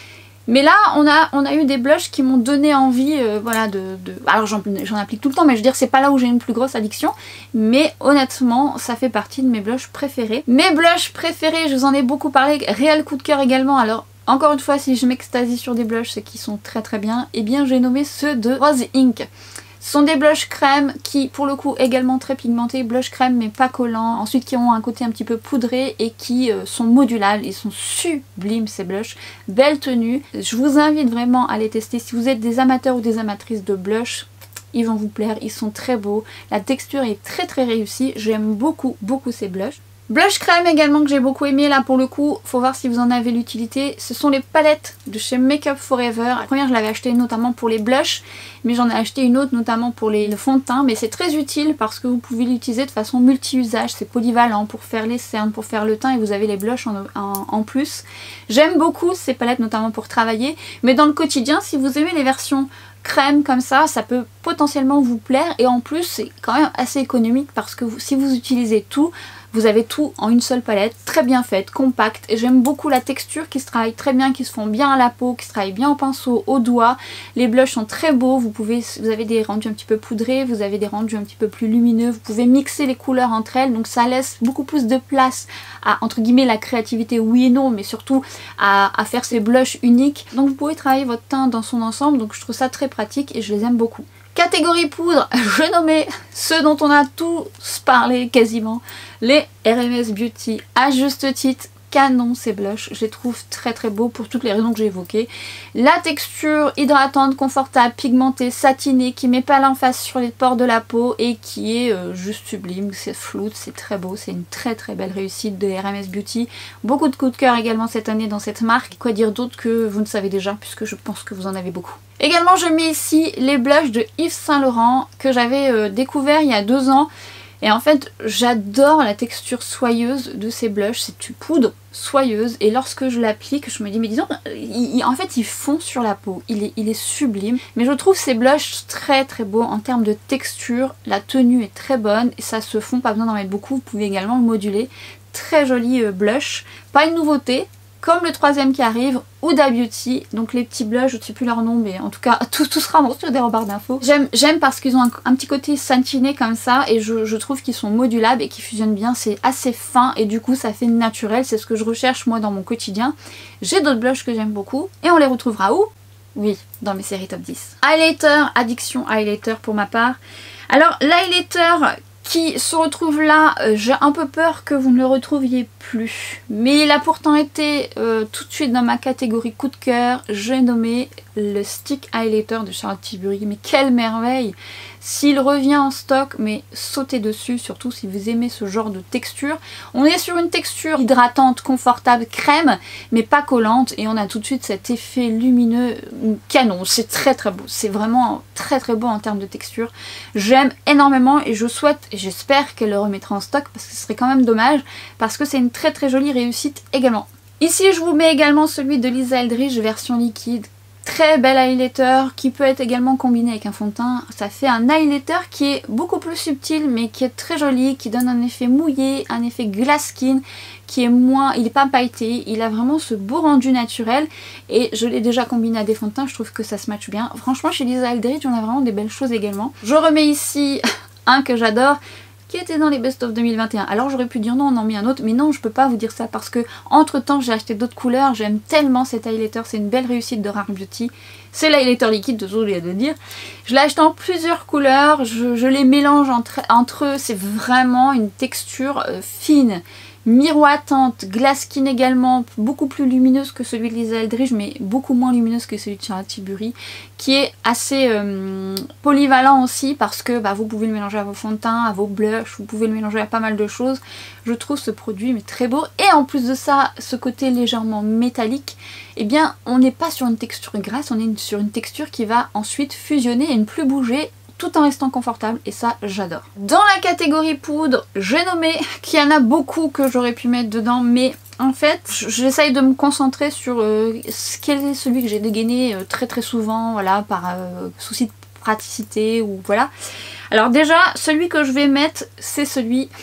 Mais là on a eu des blushs qui m'ont donné envie voilà alors j'en applique tout le temps, mais je veux dire c'est pas là où j'ai une plus grosse addiction, mais honnêtement ça fait partie de mes blushs préférés. Mes blushs préférés, je vous en ai beaucoup parlé, réel coup de cœur également. Alors encore une fois, si je m'extasie sur des blushs, c'est qu'ils sont très très bien. Et bien j'ai nommé ceux de Rose Inc. Ce sont des blushs crème qui pour le coup également très pigmentés, blush crème mais pas collants, ensuite qui ont un côté un petit peu poudré et qui sont modulables, ils sont sublimes ces blushs, belle tenue. Je vous invite vraiment à les tester si vous êtes des amateurs ou des amatrices de blush. Ils vont vous plaire, ils sont très beaux, la texture est très très réussie, j'aime beaucoup ces blushs. Blush crème également que j'ai beaucoup aimé, là pour le coup, faut voir si vous en avez l'utilité. Ce sont les palettes de chez Make Up For Ever. La première je l'avais achetée notamment pour les blushs, mais j'en ai acheté une autre notamment pour le fond de teint. Mais c'est très utile parce que vous pouvez l'utiliser de façon multi-usage, c'est polyvalent pour faire les cernes, pour faire le teint et vous avez les blushs en plus. J'aime beaucoup ces palettes notamment pour travailler, mais dans le quotidien si vous aimez les versions crème comme ça peut potentiellement vous plaire et en plus c'est quand même assez économique parce que si vous utilisez tout, vous avez tout en une seule palette, très bien faite, compacte, et j'aime beaucoup la texture qui se travaille très bien, qui se font bien à la peau, qui se travaille bien au pinceau, au doigt. Les blushs sont très beaux, vous avez des rendus un petit peu poudrés, vous avez des rendus un petit peu plus lumineux, vous pouvez mixer les couleurs entre elles, donc ça laisse beaucoup plus de place à, entre guillemets, la créativité, oui et non, mais surtout à faire ces blushs uniques. Donc vous pouvez travailler votre teint dans son ensemble, donc je trouve ça très pratique et je les aime beaucoup. Catégorie poudre, je nommais ceux dont on a tous parlé quasiment, les RMS Beauty, à juste titre, canon ces blushs, je les trouve très très beaux pour toutes les raisons que j'ai évoquées. La texture hydratante, confortable, pigmentée, satinée, qui met pas l'emphase sur les pores de la peau et qui est juste sublime, c'est floute, c'est très beau, c'est une très très belle réussite de RMS Beauty. Beaucoup de coups de cœur également cette année dans cette marque, quoi dire d'autre que vous ne savez déjà puisque je pense que vous en avez beaucoup. Également je mets ici les blushs de Yves Saint Laurent que j'avais découvert il y a 2 ans. Et en fait j'adore la texture soyeuse de ces blushs, c'est une poudre soyeuse et lorsque je l'applique je me dis mais disons en fait il fond sur la peau, il est sublime. Mais je trouve ces blushs très très beaux en termes de texture, la tenue est très bonne et ça se fond, pas besoin d'en mettre beaucoup, vous pouvez également le moduler. Très joli blush, pas une nouveauté. Comme le troisième qui arrive, Huda Beauty, donc les petits blushs, je ne sais plus leur nom, mais en tout cas tout sera bon sur des rebarres d'infos. J'aime parce qu'ils ont un petit côté satiné comme ça et je trouve qu'ils sont modulables et qu'ils fusionnent bien, c'est assez fin et du coup ça fait naturel, c'est ce que je recherche moi dans mon quotidien. J'ai d'autres blushs que j'aime beaucoup et on les retrouvera où? Oui, dans mes séries top 10. Highlighter, addiction highlighter pour ma part. Alors l'highlighter qui se retrouve là, j'ai un peu peur que vous ne le retrouviez plus. Mais il a pourtant été tout de suite dans ma catégorie coup de cœur. J'ai nommé le Stick Highlighter de Charlotte Tilbury. Mais quelle merveille! S'il revient en stock, mais sautez dessus, surtout si vous aimez ce genre de texture. On est sur une texture hydratante, confortable, crème, mais pas collante. Et on a tout de suite cet effet lumineux canon. C'est très très beau. C'est vraiment très très beau en termes de texture. J'aime énormément et je souhaite, et j'espère qu'elle le remettra en stock parce que ce serait quand même dommage, parce que c'est une très très jolie réussite également. Ici je vous mets également celui de Lisa Eldridge version liquide. Très bel highlighter qui peut être également combiné avec un fond de teint. Ça fait un highlighter qui est beaucoup plus subtil mais qui est très joli, qui donne un effet mouillé, un effet glass skin, qui est moins, il n'est pas pailleté, il a vraiment ce beau rendu naturel et je l'ai déjà combiné à des fonds de teint, je trouve que ça se matche bien. Franchement chez Lisa Eldridge on a vraiment des belles choses également. Je remets ici un que j'adore, qui était dans les Best of 2021. Alors j'aurais pu dire non, on en met un autre, mais non, je peux pas vous dire ça parce que entre temps j'ai acheté d'autres couleurs, j'aime tellement cet highlighter, c'est une belle réussite de Rare Beauty. C'est l'highlighter liquide, désolé de le dire. Je l'ai acheté en plusieurs couleurs, je les mélange entre eux, c'est vraiment une texture fine, miroitante, glass skin également, beaucoup plus lumineuse que celui de Lisa Eldridge, mais beaucoup moins lumineuse que celui de Charlotte Tilbury, qui est assez polyvalent aussi parce que vous pouvez le mélanger à vos fonds de teint, à vos blushs, vous pouvez le mélanger à pas mal de choses. Je trouve ce produit mais très beau et en plus de ça, ce côté légèrement métallique, eh bien on n'est pas sur une texture grasse, on est sur une texture qui va ensuite fusionner et ne plus bouger, tout en restant confortable et ça j'adore. Dans la catégorie poudre, j'ai nommé qu'il y en a beaucoup que j'aurais pu mettre dedans mais en fait j'essaye de me concentrer sur quel est celui que j'ai dégainé très très souvent, voilà, par souci de praticité ou voilà. Alors déjà celui que je vais mettre c'est celui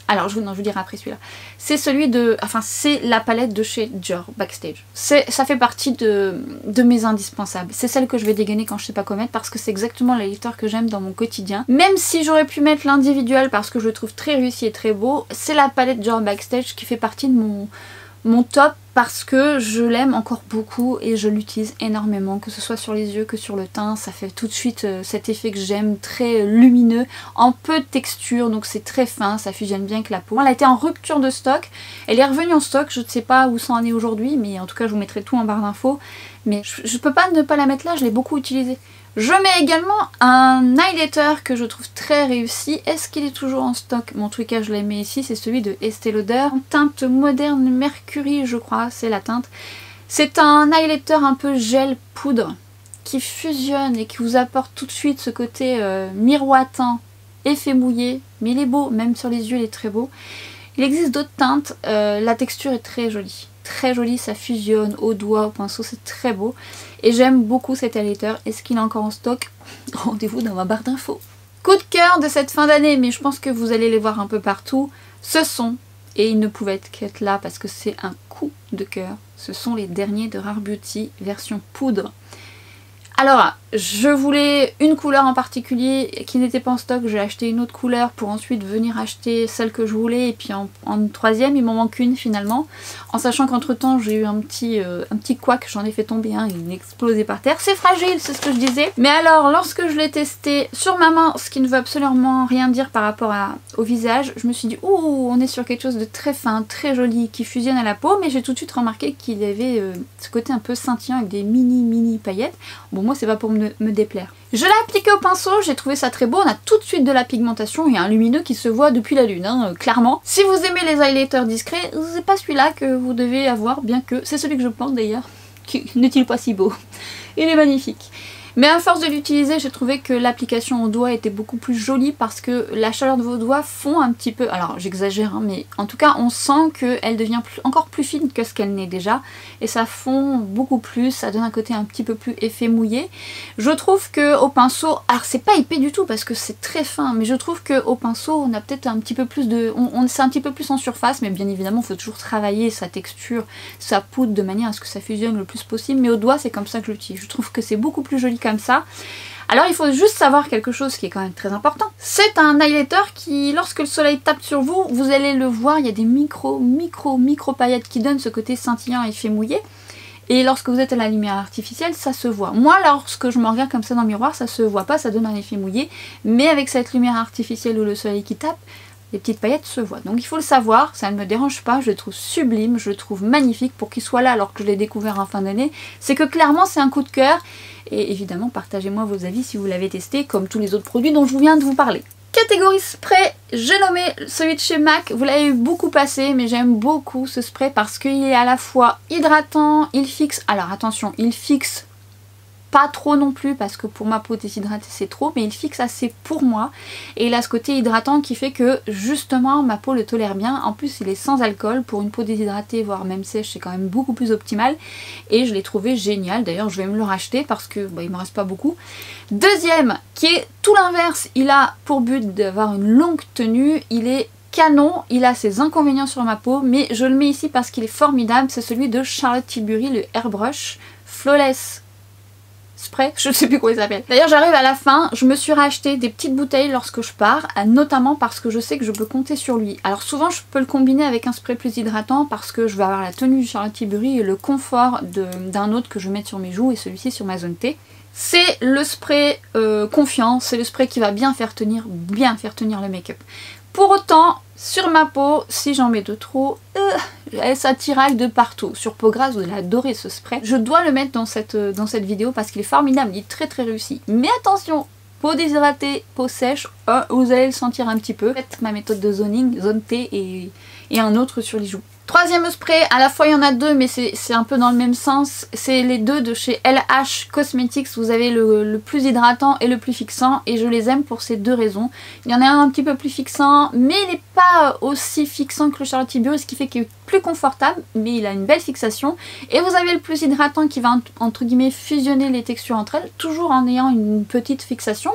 Alors je vous dirai après celui-là. C'est celui de... Enfin c'est la palette de chez Dior Backstage. Ça fait partie de mes indispensables. C'est celle que je vais dégainer quand je sais pas quoi mettre parce que c'est exactement l'highlighter que j'aime dans mon quotidien. Même si j'aurais pu mettre l'individuel parce que je le trouve très réussi et très beau, c'est la palette Dior Backstage qui fait partie de mon top parce que je l'aime encore beaucoup et je l'utilise énormément, que ce soit sur les yeux que sur le teint. Ça fait tout de suite cet effet que j'aime, très lumineux, en peu de texture, donc c'est très fin, ça fusionne bien avec la peau. Elle a été en rupture de stock, elle est revenue en stock, je ne sais pas où ça en est aujourd'hui, mais en tout cas je vous mettrai tout en barre d'infos. Mais je peux pas ne pas la mettre là, je l'ai beaucoup utilisée. Je mets également un highlighter que je trouve très réussi. Est-ce qu'il est toujours en stock? Bon, en tout cas je l'ai mis ici, c'est celui de Estée Lauder. Teinte moderne Mercury je crois, c'est la teinte. C'est un highlighter un peu gel poudre qui fusionne et qui vous apporte tout de suite ce côté miroitant, effet mouillé. Mais il est beau, même sur les yeux il est très beau. Il existe d'autres teintes, la texture est très jolie. Très joli, ça fusionne au doigt, au pinceau, c'est très beau. Et j'aime beaucoup cet highlighter. Est-ce qu'il est encore en stock? Rendez-vous dans ma barre d'infos. Coup de cœur de cette fin d'année, mais je pense que vous allez les voir un peu partout. Ce sont, et ils ne pouvaient qu'être là parce que c'est un coup de cœur, ce sont les derniers de Rare Beauty version poudre. Alors, je voulais une couleur en particulier qui n'était pas en stock, j'ai acheté une autre couleur pour ensuite venir acheter celle que je voulais et puis en troisième il m'en manque une finalement, en sachant qu'entre temps j'ai eu un petit couac, j'en ai fait tomber un, il est explosé par terre, c'est fragile, c'est ce que je disais. Mais alors lorsque je l'ai testé sur ma main, ce qui ne veut absolument rien dire par rapport au visage, je me suis dit ouh, on est sur quelque chose de très fin, très joli, qui fusionne à la peau, mais j'ai tout de suite remarqué qu'il avait ce côté un peu scintillant avec des mini paillettes. Bon, moi c'est pas pour me déplaire. Je l'ai appliqué au pinceau, j'ai trouvé ça très beau, on a tout de suite de la pigmentation, il y a un lumineux qui se voit depuis la lune, hein, clairement. Si vous aimez les highlighters discrets, c'est pas celui-là que vous devez avoir, bien que c'est celui que je porte d'ailleurs, qui n'est-il pas si beau. Il est magnifique. Mais à force de l'utiliser, j'ai trouvé que l'application au doigt était beaucoup plus jolie parce que la chaleur de vos doigts fond un petit peu, alors j'exagère, hein, mais en tout cas on sent qu'elle devient encore plus fine que ce qu'elle n'est déjà et ça fond beaucoup plus, ça donne un côté un petit peu plus effet mouillé. Je trouve que au pinceau, alors c'est pas épais du tout parce que c'est très fin, mais je trouve que au pinceau on a peut-être un petit peu plus de, c'est un petit peu plus en surface, mais bien évidemment il faut toujours travailler sa texture, sa poudre de manière à ce que ça fusionne le plus possible, mais au doigt c'est comme ça que je l'utilise. Je trouve que c'est beaucoup plus joli comme ça. Alors il faut juste savoir quelque chose qui est quand même très important. C'est un highlighter qui, lorsque le soleil tape sur vous, vous allez le voir, il y a des micro paillettes qui donnent ce côté scintillant et effet mouillé. Et lorsque vous êtes à la lumière artificielle, ça se voit. Moi, lorsque je me regarde comme ça dans le miroir, ça se voit pas, ça donne un effet mouillé. Mais avec cette lumière artificielle ou le soleil qui tape, les petites paillettes se voient. Donc il faut le savoir, ça ne me dérange pas, je le trouve sublime, je le trouve magnifique pour qu'il soit là alors que je l'ai découvert en fin d'année. C'est que clairement c'est un coup de cœur. Et évidemment, partagez-moi vos avis si vous l'avez testé, comme tous les autres produits dont je viens de vous parler. Catégorie spray, j'ai nommé celui de chez MAC, vous l'avez beaucoup passé, mais j'aime beaucoup ce spray parce qu'il est à la fois hydratant, il fixe, alors attention, il fixe pas trop non plus parce que pour ma peau déshydratée c'est trop, mais il fixe assez pour moi et il a ce côté hydratant qui fait que justement ma peau le tolère bien. En plus il est sans alcool, pour une peau déshydratée voire même sèche c'est quand même beaucoup plus optimal et je l'ai trouvé génial. D'ailleurs je vais me le racheter parce que bah, il me reste pas beaucoup. Deuxième qui est tout l'inverse, il a pour but d'avoir une longue tenue, il est canon, il a ses inconvénients sur ma peau mais je le mets ici parce qu'il est formidable, c'est celui de Charlotte Tilbury, le Airbrush Flawless Spray, je ne sais plus comment il s'appelle. D'ailleurs j'arrive à la fin, je me suis racheté des petites bouteilles lorsque je pars, notamment parce que je sais que je peux compter sur lui. Alors souvent je peux le combiner avec un spray plus hydratant parce que je vais avoir la tenue de Charlotte Tilbury et le confort d'un autre que je vais mettre sur mes joues et celui-ci sur ma zone T. C'est le spray confiant, c'est le spray qui va bien faire tenir le make-up. Pour autant, sur ma peau, si j'en mets de trop, ça tiraille de partout. Sur peau grasse, vous allez adorer ce spray. Je dois le mettre dans cette vidéo parce qu'il est formidable, il est très très réussi. Mais attention, peau déshydratée, peau sèche, vous allez le sentir un petit peu. Faites ma méthode de zoning, zone T et un autre sur les joues. Troisième spray, à la fois il y en a deux mais c'est un peu dans le même sens, c'est les deux de chez LH Cosmetics, vous avez le plus hydratant et le plus fixant et je les aime pour ces deux raisons. Il y en a un petit peu plus fixant mais il n'est pas aussi fixant que le Charlotte Tilbury, ce qui fait qu'il est plus confortable mais il a une belle fixation. Et vous avez le plus hydratant qui va entre guillemets fusionner les textures entre elles, toujours en ayant une petite fixation mais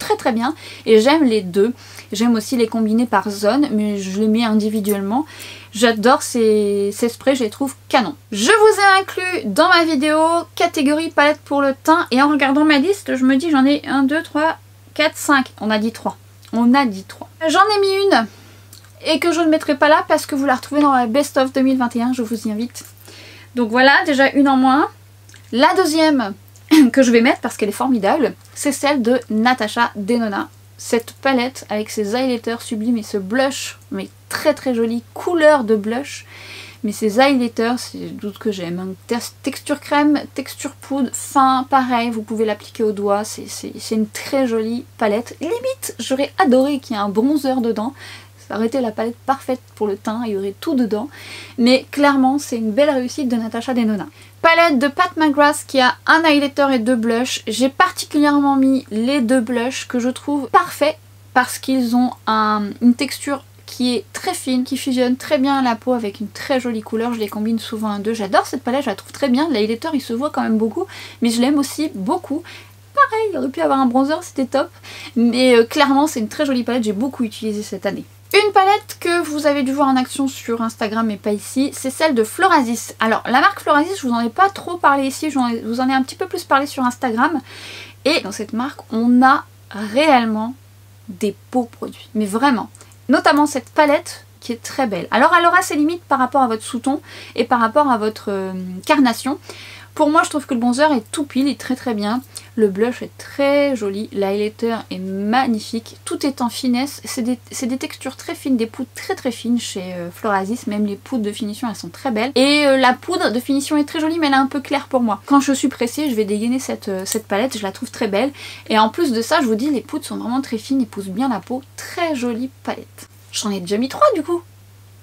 très très bien et j'aime les deux. J'aime aussi les combiner par zone, mais je les mets individuellement. J'adore ces sprays, je les trouve canon. Je vous ai inclus dans ma vidéo catégorie palette pour le teint et en regardant ma liste, je me dis j'en ai 1, 2, 3, 4, 5. On a dit 3. On a dit 3. J'en ai mis une et que je ne mettrai pas là parce que vous la retrouvez dans la Best of 2021, je vous y invite. Donc voilà, déjà une en moins. La deuxième que je vais mettre parce qu'elle est formidable, c'est celle de Natasha Denona. Cette palette avec ses highlighters sublimes et ce blush, mais très très jolie couleur de blush. Mais ces highlighters, c'est le doute que j'aime. Hein. Texture crème, texture poudre, fin, pareil, vous pouvez l'appliquer au doigt. C'est une très jolie palette. Limite, j'aurais adoré qu'il y ait un bronzer dedans. Ça aurait été la palette parfaite pour le teint, il y aurait tout dedans. Mais clairement, c'est une belle réussite de Natasha Denona. Palette de Pat McGrath qui a un highlighter et 2 blushs. J'ai particulièrement mis les 2 blushs que je trouve parfaits parce qu'ils ont une texture qui est très fine, qui fusionne très bien à la peau avec une très jolie couleur. Je les combine souvent à deux. J'adore cette palette, je la trouve très bien. L'highlighter il se voit quand même beaucoup, mais je l'aime aussi beaucoup. Pareil, il aurait pu avoir un bronzer, c'était top. Mais clairement c'est une très jolie palette, j'ai beaucoup utilisé cette année. Une palette que vous avez dû voir en action sur Instagram mais pas ici, c'est celle de Florasis. Alors la marque Florasis, je vous en ai pas trop parlé ici, je vous en ai un petit peu plus parlé sur Instagram. Et dans cette marque, on a réellement des beaux produits, mais vraiment. Notamment cette palette qui est très belle. Alors elle aura ses limites par rapport à votre sous-ton et par rapport à votre carnation. Pour moi je trouve que le bronzer est tout pile, il est très très bien. Le blush est très joli, l'highlighter est magnifique, tout est en finesse. C'est des textures très fines, des poudres très très fines chez Florasis, même les poudres de finition elles sont très belles. Et la poudre de finition est très jolie mais elle est un peu claire pour moi. Quand je suis pressée je vais dégainer cette palette, je la trouve très belle. Et en plus de ça je vous dis les poudres sont vraiment très fines, épousent bien la peau, très jolie palette. J'en ai déjà mis 3 du coup.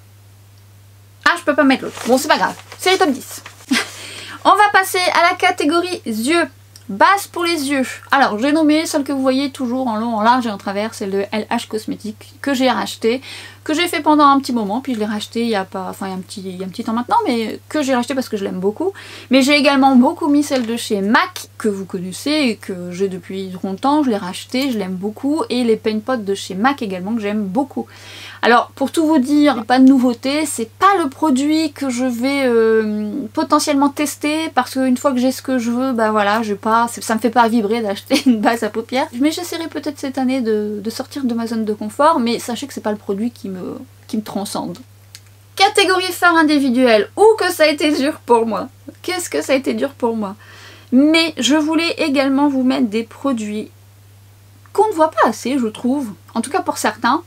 Ah je peux pas mettre l'autre, bon c'est pas grave, c'est les top 10. On va passer à la catégorie yeux. Base pour les yeux. Alors j'ai nommé celle que vous voyez toujours en long, en large et en travers, celle de LH Cosmetics que j'ai racheté, que j'ai fait pendant un petit moment, puis je l'ai racheté il y a pas, enfin il y a un petit temps maintenant, mais que j'ai racheté parce que je l'aime beaucoup. Mais j'ai également beaucoup mis celle de chez MAC, que vous connaissez et que j'ai depuis longtemps, je l'ai racheté, je l'aime beaucoup, et les Paint Pot de chez MAC également que j'aime beaucoup. Alors pour tout vous dire, pas de nouveauté, c'est pas le produit que je vais potentiellement tester parce qu'une fois que j'ai ce que je veux, bah voilà, ça me fait pas vibrer d'acheter une base à paupières. Mais j'essaierai peut-être cette année de sortir de ma zone de confort, mais sachez que c'est pas le produit qui me transcende. Catégorie fard individuel, ou que ça a été dur pour moi. Qu'est-ce que ça a été dur pour moi. Mais je voulais également vous mettre des produits qu'on ne voit pas assez, je trouve, en tout cas pour certains,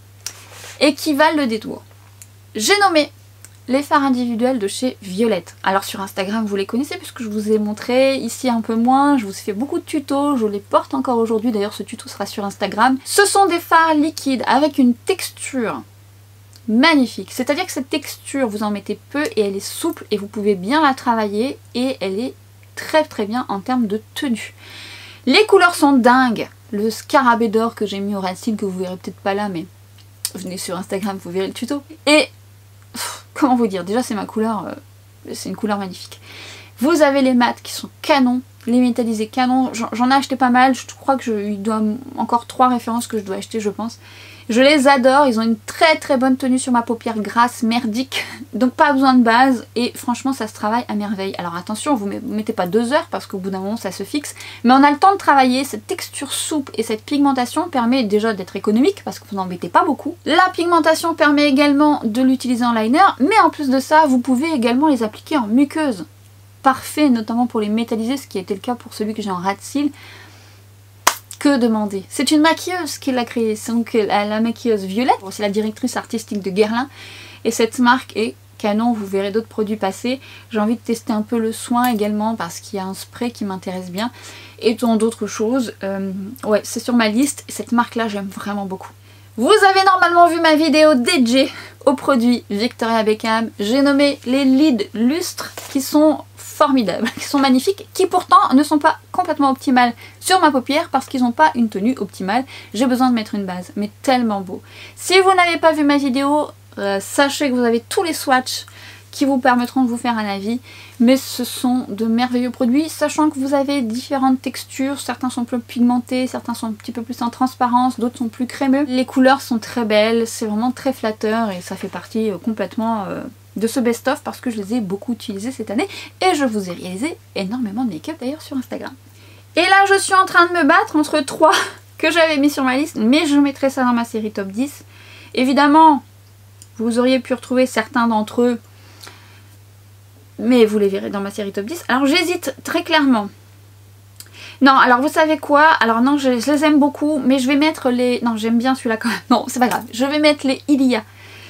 et qui valent le détour. J'ai nommé les fards individuels de chez Violette. Alors sur Instagram vous les connaissez puisque je vous ai montré, ici un peu moins, je vous ai fait beaucoup de tutos, je les porte encore aujourd'hui, d'ailleurs ce tuto sera sur Instagram. Ce sont des fards liquides avec une texture magnifique, c'est-à-dire que cette texture vous en mettez peu et elle est souple et vous pouvez bien la travailler et elle est très très bien en termes de tenue. Les couleurs sont dingues, le scarabée d'or que j'ai mis au Racine que vous verrez peut-être pas là mais venez sur Instagram, vous verrez le tuto. Et comment vous dire, déjà c'est ma couleur, c'est une couleur magnifique. Vous avez les mats qui sont canons, les métallisés canons, j'en ai acheté pas mal, je crois que il doit encore 3 références que je dois acheter je pense. Je les adore, ils ont une très très bonne tenue sur ma paupière grasse, merdique, donc pas besoin de base et franchement ça se travaille à merveille. Alors attention, vous mettez pas 2 heures parce qu'au bout d'un moment ça se fixe, mais on a le temps de travailler, cette texture souple et cette pigmentation permet déjà d'être économique parce que vous n'en mettez pas beaucoup. La pigmentation permet également de l'utiliser en liner, mais en plus de ça vous pouvez également les appliquer en muqueuse. Parfait notamment pour les métalliser, ce qui était le cas pour celui que j'ai en ras de cils. Que demander? C'est une maquilleuse qui l'a créée, c'est donc la maquilleuse Violette, c'est la directrice artistique de Guerlain et cette marque est canon, vous verrez d'autres produits passer. J'ai envie de tester un peu le soin également parce qu'il y a un spray qui m'intéresse bien et tant d'autres choses. Ouais, c'est sur ma liste, cette marque là j'aime vraiment beaucoup. Vous avez normalement vu ma vidéo dédiée aux produits Victoria Beckham, j'ai nommé les lids lustres qui sont formidables, qui sont magnifiques, qui pourtant ne sont pas complètement optimales sur ma paupière parce qu'ils n'ont pas une tenue optimale. J'ai besoin de mettre une base, mais tellement beau. Si vous n'avez pas vu ma vidéo, sachez que vous avez tous les swatchs qui vous permettront de vous faire un avis. Mais ce sont de merveilleux produits, sachant que vous avez différentes textures. Certains sont plus pigmentés, certains sont un petit peu plus en transparence, d'autres sont plus crémeux. Les couleurs sont très belles, c'est vraiment très flatteur et ça fait partie complètement de ce best-of parce que je les ai beaucoup utilisés cette année et je vous ai réalisé énormément de make-up d'ailleurs sur Instagram. Et là je suis en train de me battre entre 3 que j'avais mis sur ma liste, mais je mettrai ça dans ma série top 10. Évidemment, vous auriez pu retrouver certains d'entre eux, mais vous les verrez dans ma série top 10. Alors j'hésite très clairement. Non, alors vous savez quoi? Alors non, je les aime beaucoup, mais je vais mettre les... Non, j'aime bien celui-là quand même. Non, c'est pas grave. Je vais mettre les Ilia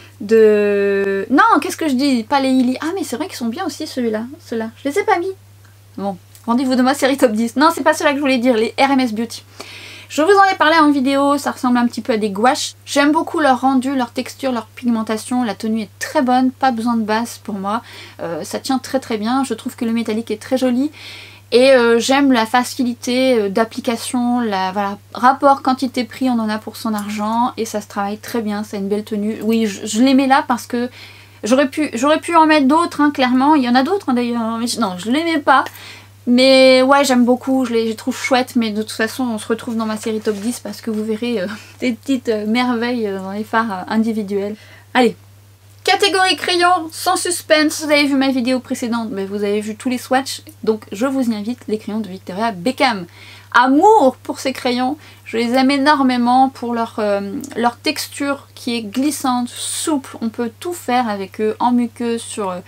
de... Non, qu'est-ce que je dis? Pas les Ilia. Ah, mais c'est vrai qu'ils sont bien aussi ceux-là. Ceux-là. Je les ai pas mis. Bon, rendez-vous de ma série top 10. Non, c'est pas ceux-là que je voulais dire, les RMS Beauty. Je vous en ai parlé en vidéo, ça ressemble un petit peu à des gouaches. J'aime beaucoup leur rendu, leur texture, leur pigmentation. La tenue est très bonne, pas besoin de base pour moi. Ça tient très très bien. Je trouve que le métallique est très joli. Et j'aime la facilité d'application, voilà, rapport quantité-prix, on en a pour son argent. Et ça se travaille très bien, c'est une belle tenue. Oui, je les mets là parce que j'aurais pu en mettre d'autres, hein, clairement. Il y en a d'autres hein, d'ailleurs, mais non, je les mets pas. Mais ouais, j'aime beaucoup, je les trouve chouettes, mais de toute façon on se retrouve dans ma série top 10 parce que vous verrez des petites merveilles dans les fards individuels. Allez, catégorie crayon, sans suspense, vous avez vu ma vidéo précédente, mais vous avez vu tous les swatchs, donc je vous y invite, les crayons de Victoria Beckham. Amour pour ces crayons, je les aime énormément pour leur texture qui est glissante, souple, on peut tout faire avec eux, en muqueuse,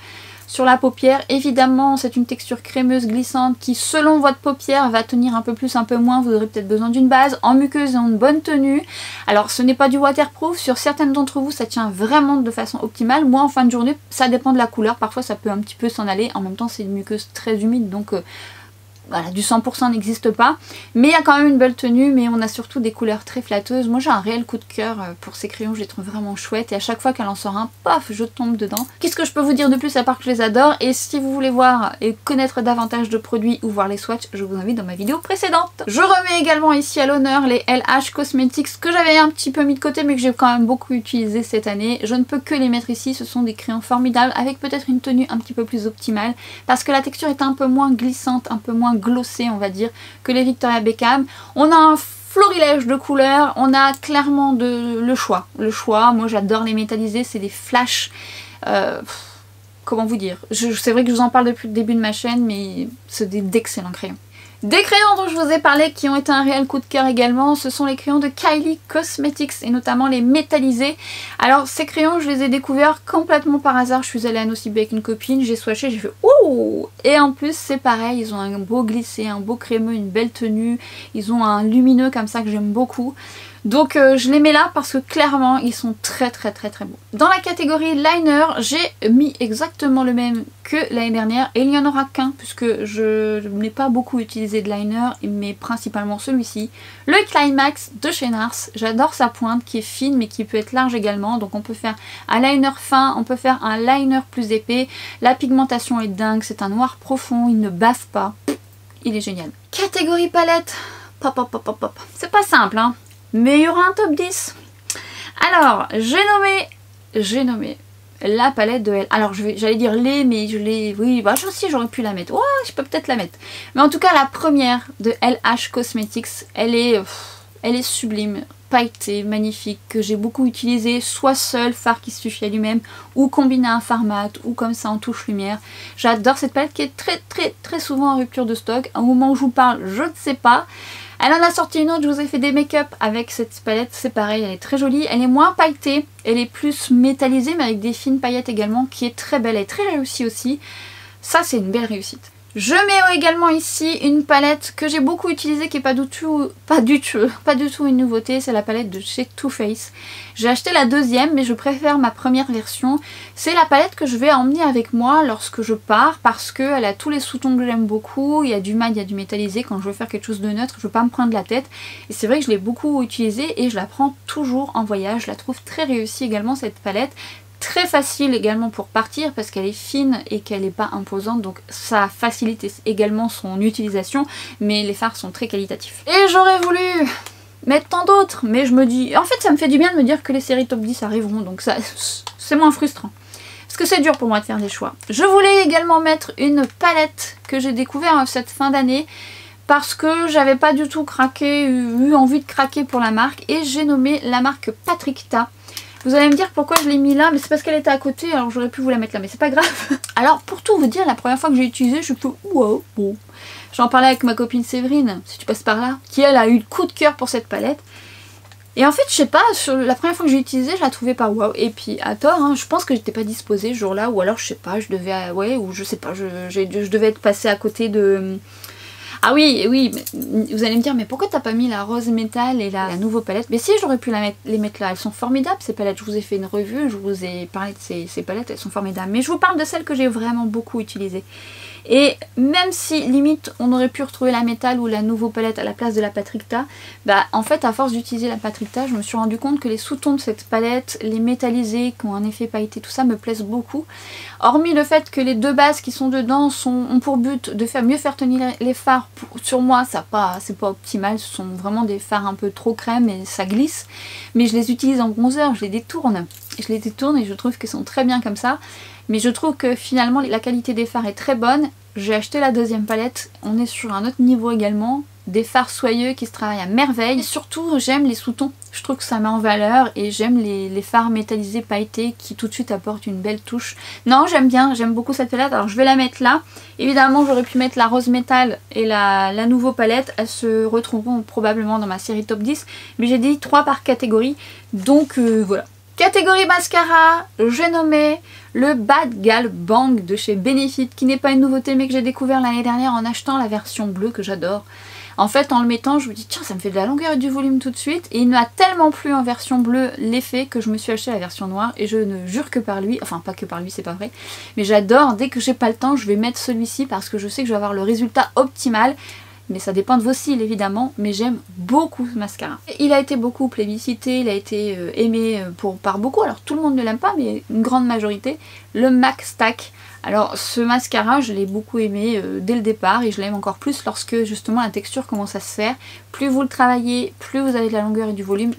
sur la paupière. Évidemment, c'est une texture crémeuse glissante qui, selon votre paupière, va tenir un peu plus, un peu moins. Vous aurez peut-être besoin d'une base. En muqueuse, ils ont une bonne tenue. Alors, ce n'est pas du waterproof. Sur certaines d'entre vous, ça tient vraiment de façon optimale. Moi, en fin de journée, ça dépend de la couleur. Parfois, ça peut un petit peu s'en aller. En même temps, c'est une muqueuse très humide, donc... Voilà, du 100% n'existe pas, mais il y a quand même une belle tenue, mais on a surtout des couleurs très flatteuses. Moi j'ai un réel coup de cœur pour ces crayons, je les trouve vraiment chouettes et à chaque fois qu'elle en sort un, paf, je tombe dedans. Qu'est-ce que je peux vous dire de plus à part que je les adore? Et si vous voulez voir et connaître davantage de produits ou voir les swatchs, je vous invite dans ma vidéo précédente. Je remets également ici à l'honneur les LH Cosmetics que j'avais un petit peu mis de côté mais que j'ai quand même beaucoup utilisé cette année. Je ne peux que les mettre ici, ce sont des crayons formidables avec peut-être une tenue un petit peu plus optimale parce que la texture est un peu moins glissante, un peu moins glossé on va dire que les Victoria Beckham. On a un florilège de couleurs, on a clairement le choix. Moi j'adore les métallisés, c'est des flashs, comment vous dire, c'est vrai que je vous en parle depuis le début de ma chaîne mais c'est d'excellents crayons. Des crayons dont je vous ai parlé qui ont été un réel coup de cœur également, ce sont les crayons de Kylie Cosmetics et notamment les métallisés. Alors ces crayons je les ai découverts complètement par hasard, je suis allée à Nocibé avec une copine, j'ai swatché, j'ai fait ouh! Et en plus c'est pareil, ils ont un beau glissé, un beau crémeux, une belle tenue, ils ont un lumineux comme ça que j'aime beaucoup. Donc je les mets là parce que clairement ils sont très beaux. Dans la catégorie liner, j'ai mis exactement le même que l'année dernière et il n'y en aura qu'un puisque je n'ai pas beaucoup utilisé de liner mais principalement celui-ci. Le Climax de chez NARS, j'adore sa pointe qui est fine mais qui peut être large également. Donc on peut faire un liner fin, on peut faire un liner plus épais. La pigmentation est dingue, c'est un noir profond, il ne baffe pas. Il est génial. Catégorie palette, c'est pas simple hein. Mais il y aura un top 10. Alors, j'ai nommé la palette de Elle. Alors, j'allais dire les, mais je l'ai... Oui, bah aussi j'aurais pu la mettre. Ouais, je peux peut-être la mettre. Mais en tout cas, la première de LH Cosmetics, elle est sublime, pailletée, magnifique, que j'ai beaucoup utilisée, soit seule, fard qui suffit à lui-même, ou combiné à un fard mat, ou comme ça en touche lumière. J'adore cette palette qui est très souvent en rupture de stock. Au moment où je vous parle, je ne sais pas. Elle en a sorti une autre, je vous ai fait des make-up avec cette palette, c'est pareil, elle est très jolie. Elle est moins pailletée, elle est plus métallisée mais avec des fines paillettes également, qui est très belle, elle est très réussie aussi. Ça c'est une belle réussite. Je mets également ici une palette que j'ai beaucoup utilisée qui est pas du tout une nouveauté, c'est la palette de chez Too Faced. J'ai acheté la deuxième mais je préfère ma première version. C'est la palette que je vais emmener avec moi lorsque je pars parce qu'elle a tous les sous-tons que j'aime beaucoup, il y a du mat, il y a du métallisé, quand je veux faire quelque chose de neutre je veux pas me prendre la tête. Et c'est vrai que je l'ai beaucoup utilisée et je la prends toujours en voyage, je la trouve très réussie également cette palette. Très facile également pour partir parce qu'elle est fine et qu'elle n'est pas imposante, donc ça facilite également son utilisation, mais les fards sont très qualitatifs. Et j'aurais voulu mettre tant d'autres, mais je me dis, en fait ça me fait du bien de me dire que les séries top 10 arriveront, donc ça c'est moins frustrant. parce que c'est dur pour moi de faire des choix. Je voulais également mettre une palette que j'ai découvert cette fin d'année parce que j'avais pas du tout craqué, eu envie de craquer pour la marque, et j'ai nommé la marque Patrickta. Vous allez me dire pourquoi je l'ai mis là, mais c'est parce qu'elle était à côté, alors j'aurais pu vous la mettre là, mais c'est pas grave. Alors pour tout vous dire, la première fois que j'ai utilisé, je suis plutôt wow, bon. J'en parlais avec ma copine Séverine, si tu passes par là, qui elle a eu le coup de cœur pour cette palette. Et en fait, je sais pas, sur la première fois que j'ai utilisé, je la trouvais pas wow. Et puis à tort, hein, je pense que j'étais pas disposée ce jour-là, ou alors je sais pas, je devais, ouais, ou je sais pas, je devais être passée à côté de... Ah oui, oui, vous allez me dire, mais pourquoi t'as pas mis la rose métal et la nouveau palette? Mais si, j'aurais pu les mettre là, elles sont formidables ces palettes, je vous ai fait une revue, je vous ai parlé de ces palettes, elles sont formidables. Mais je vous parle de celles que j'ai vraiment beaucoup utilisées. Et même si limite on aurait pu retrouver la métal ou la nouveau palette à la place de la Patrickta, bah en fait à force d'utiliser la Patrickta, je me suis rendu compte que les sous-tons de cette palette, les métallisés qui ont un effet pailleté, tout ça me plaisent beaucoup. Hormis le fait que les deux bases qui sont dedans ont pour but de mieux faire tenir les fards, sur moi c'est pas optimal, ce sont vraiment des fards un peu trop crème et ça glisse. Mais je les utilise en bronzer, je les détourne et je trouve qu'ils sont très bien comme ça. Mais je trouve que finalement la qualité des fards est très bonne. J'ai acheté la deuxième palette, on est sur un autre niveau également. Des fards soyeux qui se travaillent à merveille. Et surtout j'aime les sous-tons, je trouve que ça met en valeur, et j'aime les fards métallisés pailletés qui tout de suite apportent une belle touche. Non, j'aime bien, j'aime beaucoup cette palette, alors je vais la mettre là. Évidemment j'aurais pu mettre la rose métal et la nouveau palette, elles se retrouveront probablement dans ma série top 10. Mais j'ai dit 3 par catégorie, donc voilà. Catégorie mascara, j'ai nommé le Bad Gal Bang de chez Benefit, qui n'est pas une nouveauté mais que j'ai découvert l'année dernière en achetant la version bleue que j'adore. En fait en le mettant je me dis tiens ça me fait de la longueur et du volume tout de suite, et il m'a tellement plu en version bleue l'effet que je me suis acheté la version noire, et je ne jure que par lui, enfin pas que par lui c'est pas vrai, mais j'adore. Dès que j'ai pas le temps je vais mettre celui-ci parce que je sais que je vais avoir le résultat optimal. Mais ça dépend de vos cils évidemment, mais j'aime beaucoup ce mascara. Il a été beaucoup plébiscité, il a été aimé par beaucoup, alors tout le monde ne l'aime pas, mais une grande majorité, le MAC Stack. Alors ce mascara je l'ai beaucoup aimé dès le départ, et je l'aime encore plus lorsque justement la texture commence à se faire. Plus vous le travaillez, plus vous avez de la longueur et du volume.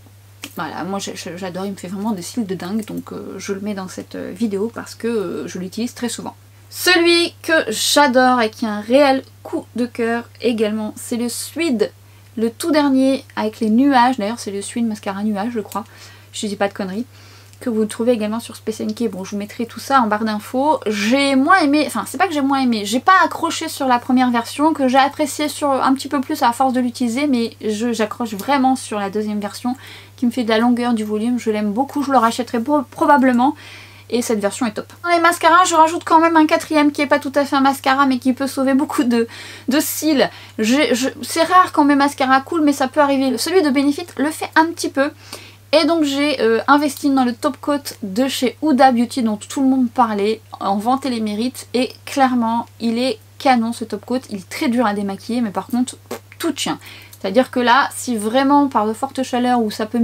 Voilà, moi j'adore, il me fait vraiment des cils de dingue, donc je le mets dans cette vidéo parce que je l'utilise très souvent. Celui que j'adore et qui a un réel coup de cœur également, c'est le Suede, le tout dernier avec les nuages. D'ailleurs c'est le Suede mascara nuage je crois, je dis pas de conneries, que vous trouvez également sur Space NK. Bon, je vous mettrai tout ça en barre d'infos. J'ai moins aimé, enfin c'est pas que j'ai moins aimé, j'ai pas accroché sur la première version, que j'ai apprécié un petit peu plus à force de l'utiliser, mais j'accroche vraiment sur la deuxième version qui me fait de la longueur, du volume, je l'aime beaucoup, je le rachèterai probablement. Et cette version est top. Dans les mascaras, je rajoute quand même un quatrième qui est pas tout à fait un mascara, mais qui peut sauver beaucoup de cils. C'est rare quand mes mascaras coulent, mais ça peut arriver. Celui de Benefit le fait un petit peu. Et donc j'ai investi dans le top coat de chez Huda Beauty, dont tout le monde parlait, en vantait les mérites. Et clairement, il est canon ce top coat. Il est très dur à démaquiller, mais par contre, tout tient. C'est-à-dire que là, si vraiment par de fortes chaleurs où ça peut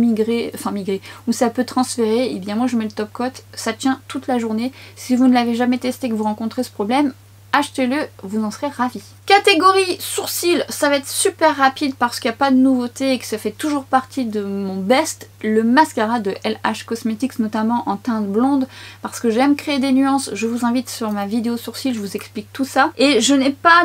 où ça peut transférer, et bien moi je mets le top coat, ça tient toute la journée. Si vous ne l'avez jamais testé et que vous rencontrez ce problème, achetez-le, vous en serez ravis. Catégorie sourcils, ça va être super rapide parce qu'il n'y a pas de nouveauté et que ça fait toujours partie de mon best. Le mascara de LH Cosmetics, notamment en teinte blonde, parce que j'aime créer des nuances. Je vous invite sur ma vidéo sourcils, je vous explique tout ça. Et je n'ai pas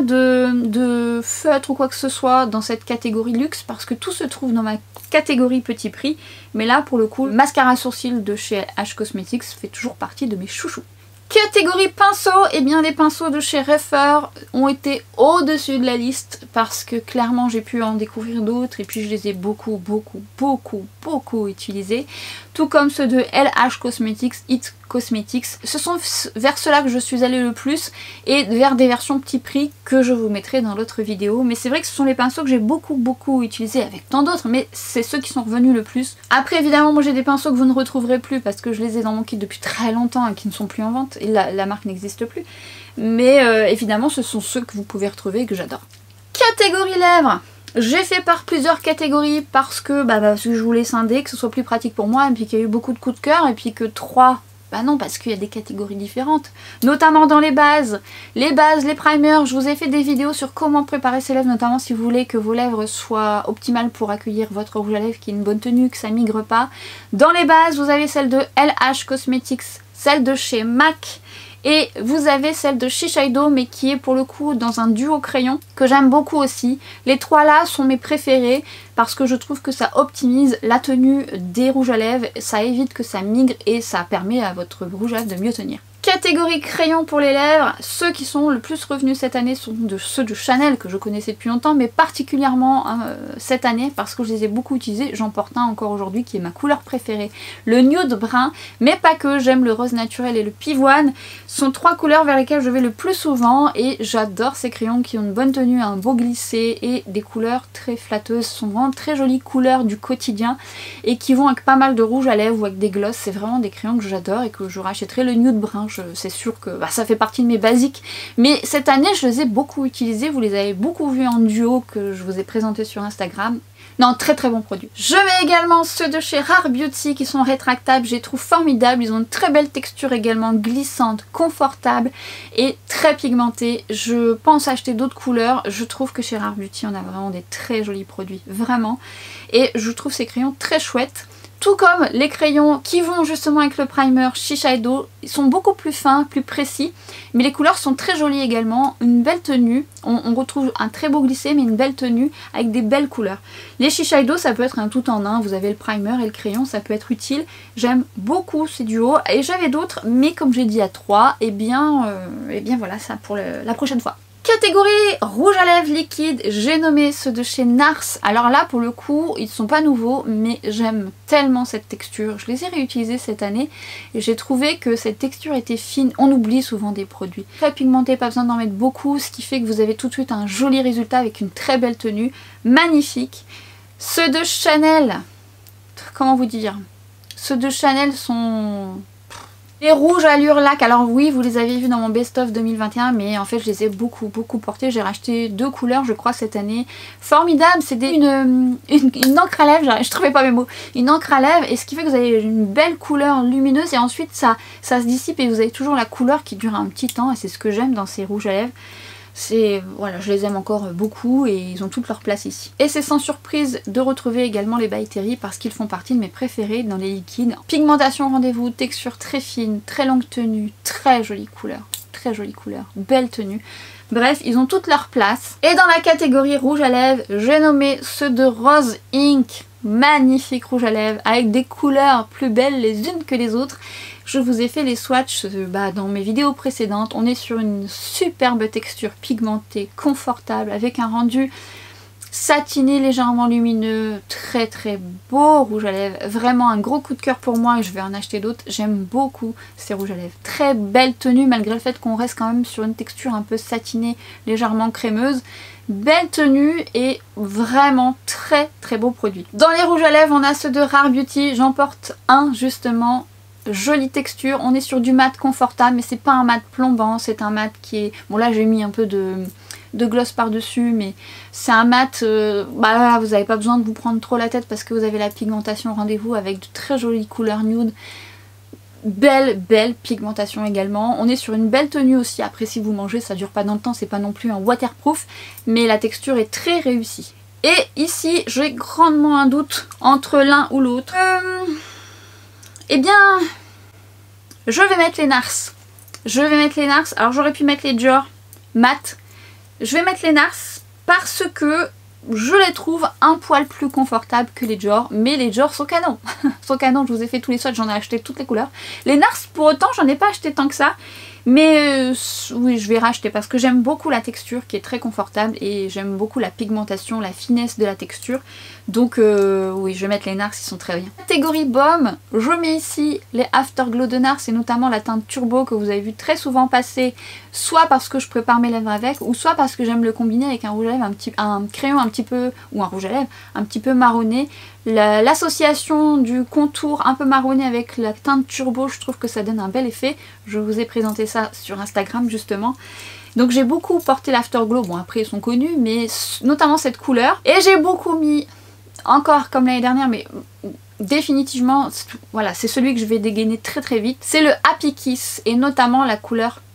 de feutre ou quoi que ce soit dans cette catégorie luxe parce que tout se trouve dans ma catégorie petit prix. Mais là pour le coup, le mascara sourcils de chez LH Cosmetics fait toujours partie de mes chouchous. Catégorie pinceau, et bien les pinceaux de chez Rephr ont été au-dessus de la liste parce que clairement j'ai pu en découvrir d'autres et puis je les ai beaucoup utilisés. Tout comme ceux de LH Cosmetics, It Cosmetics. Ce sont vers ceux-là que je suis allée le plus et vers des versions petit prix que je vous mettrai dans l'autre vidéo. Mais c'est vrai que ce sont les pinceaux que j'ai beaucoup utilisés avec tant d'autres, mais c'est ceux qui sont revenus le plus. Après évidemment moi j'ai des pinceaux que vous ne retrouverez plus parce que je les ai dans mon kit depuis très longtemps et qui ne sont plus en vente et la marque n'existe plus. Mais évidemment ce sont ceux que vous pouvez retrouver et que j'adore. Catégorie lèvres. J'ai fait par plusieurs catégories parce que je voulais scinder, que ce soit plus pratique pour moi, et puis qu'il y a eu beaucoup de coups de cœur, et puis que 3, non, parce qu'il y a des catégories différentes, notamment dans les bases, les primers. Je vous ai fait des vidéos sur comment préparer ses lèvres, notamment si vous voulez que vos lèvres soient optimales pour accueillir votre rouge à lèvres, qui ait une bonne tenue, que ça migre pas. Dans les bases, vous avez celle de LH Cosmetics celle de chez MAC. Et vous avez celle de Shiseido, mais qui est pour le coup dans un duo crayon que j'aime beaucoup aussi. Les trois là sont mes préférés parce que je trouve que ça optimise la tenue des rouges à lèvres, ça évite que ça migre et ça permet à votre rouge à lèvres de mieux tenir. Catégorie crayon pour les lèvres, ceux qui sont le plus revenus cette année sont ceux de Chanel que je connaissais depuis longtemps, mais particulièrement cette année parce que je les ai beaucoup utilisés. J'en porte un encore aujourd'hui qui est ma couleur préférée, le nude brun, mais pas que, j'aime le rose naturel et le pivoine. Ce sont trois couleurs vers lesquelles je vais le plus souvent et j'adore ces crayons qui ont une bonne tenue, un beau glissé et des couleurs très flatteuses. Ce sont vraiment très jolies couleurs du quotidien et qui vont avec pas mal de rouge à lèvres ou avec des glosses. C'est vraiment des crayons que j'adore et que je rachèterai. Le nude brun, c'est sûr que ça fait partie de mes basiques, mais cette année je les ai beaucoup utilisés, vous les avez beaucoup vus en duo que je vous ai présenté sur Instagram. Non, très très bon produit. Je mets également ceux de chez Rare Beauty qui sont rétractables, je les trouve formidables, ils ont une très belle texture également, glissante, confortable et très pigmentée. Je pense acheter d'autres couleurs, je trouve que chez Rare Beauty on a vraiment des très jolis produits, vraiment, et je trouve ces crayons très chouettes. Tout comme les crayons qui vont justement avec le primer Shiseido, ils sont beaucoup plus fins, plus précis, mais les couleurs sont très jolies également, une belle tenue, on retrouve un très beau glissé mais une belle tenue avec des belles couleurs. Les Shiseido ça peut être un tout en un, vous avez le primer et le crayon, ça peut être utile, j'aime beaucoup ces duos et j'avais d'autres mais comme j'ai dit à 3, et bien voilà ça pour la prochaine fois. Catégorie rouge à lèvres liquide, j'ai nommé ceux de chez NARS. Alors là pour le coup ils ne sont pas nouveaux mais j'aime tellement cette texture. Je les ai réutilisés cette année et j'ai trouvé que cette texture était fine. On oublie souvent des produits très pigmentés, pas besoin d'en mettre beaucoup, ce qui fait que vous avez tout de suite un joli résultat avec une très belle tenue, magnifique. Ceux de Chanel, comment vous dire, ceux de Chanel sont... Les rouges allure lac, alors oui vous les avez vus dans mon best-of 2021 mais en fait je les ai beaucoup portés, j'ai racheté 2 couleurs je crois cette année. Formidable, c'est une encre à lèvres, je trouvais pas mes mots, une encre à lèvres et ce qui fait que vous avez une belle couleur lumineuse et ensuite ça se dissipe et vous avez toujours la couleur qui dure un petit temps et c'est ce que j'aime dans ces rouges à lèvres. Voilà, je les aime encore beaucoup et ils ont toute leur place ici. Et c'est sans surprise de retrouver également les By Terry parce qu'ils font partie de mes préférés dans les liquides. Pigmentation rendez-vous, texture très fine, très longue tenue, très jolie couleur, belle tenue. Bref, ils ont toute leur place. Et dans la catégorie rouge à lèvres, j'ai nommé ceux de Rose Ink. Magnifique rouge à lèvres avec des couleurs plus belles les unes que les autres. Je vous ai fait les swatchs dans mes vidéos précédentes. On est sur une superbe texture pigmentée, confortable, avec un rendu satiné, légèrement lumineux, très très beau rouge à lèvres. Vraiment un gros coup de cœur pour moi et je vais en acheter d'autres. J'aime beaucoup ces rouges à lèvres. Très belle tenue malgré le fait qu'on reste quand même sur une texture un peu satinée, légèrement crémeuse. Belle tenue et vraiment très très beau produit. Dans les rouges à lèvres on a ceux de Rare Beauty, j'en porte un justement. Jolie texture, on est sur du mat confortable mais c'est pas un mat plombant, c'est un mat qui est... Bon là j'ai mis un peu de gloss par dessus mais c'est un mat, là, vous n'avez pas besoin de vous prendre trop la tête parce que vous avez la pigmentation rendez-vous avec de très jolies couleurs nude. Belle pigmentation également, on est sur une belle tenue aussi, après si vous mangez ça dure pas dans le temps, c'est pas non plus un waterproof mais la texture est très réussie. Et ici j'ai grandement un doute entre l'un ou l'autre. Eh bien, je vais mettre les NARS. Alors j'aurais pu mettre les Dior mat. Je vais mettre les NARS parce que je les trouve un poil plus confortables que les Dior. Mais les Dior sont canons. Sont canons, je vous ai fait tous les swatchs, j'en ai acheté toutes les couleurs. Les NARS pour autant, j'en ai pas acheté tant que ça. Mais oui, je vais racheter parce que j'aime beaucoup la texture qui est très confortable et j'aime beaucoup la pigmentation, la finesse de la texture. Donc oui, je vais mettre les NARS, ils sont très bien. Catégorie baume, je mets ici les Afterglow de NARS et notamment la teinte Turbo que vous avez vu très souvent passer, soit parce que je prépare mes lèvres avec ou soit parce que j'aime le combiner avec un rouge à lèvres, un crayon un petit peu, ou un rouge à lèvres un petit peu marronné. L'association du contour un peu marronné avec la teinte Turbo, je trouve que ça donne un bel effet. Je vous ai présenté ça sur Instagram justement. Donc j'ai beaucoup porté l'Afterglow, bon après ils sont connus, mais notamment cette couleur. Et j'ai beaucoup mis, encore comme l'année dernière, mais définitivement, voilà, c'est celui que je vais dégainer très très vite. C'est le Happy Kiss et notamment la couleur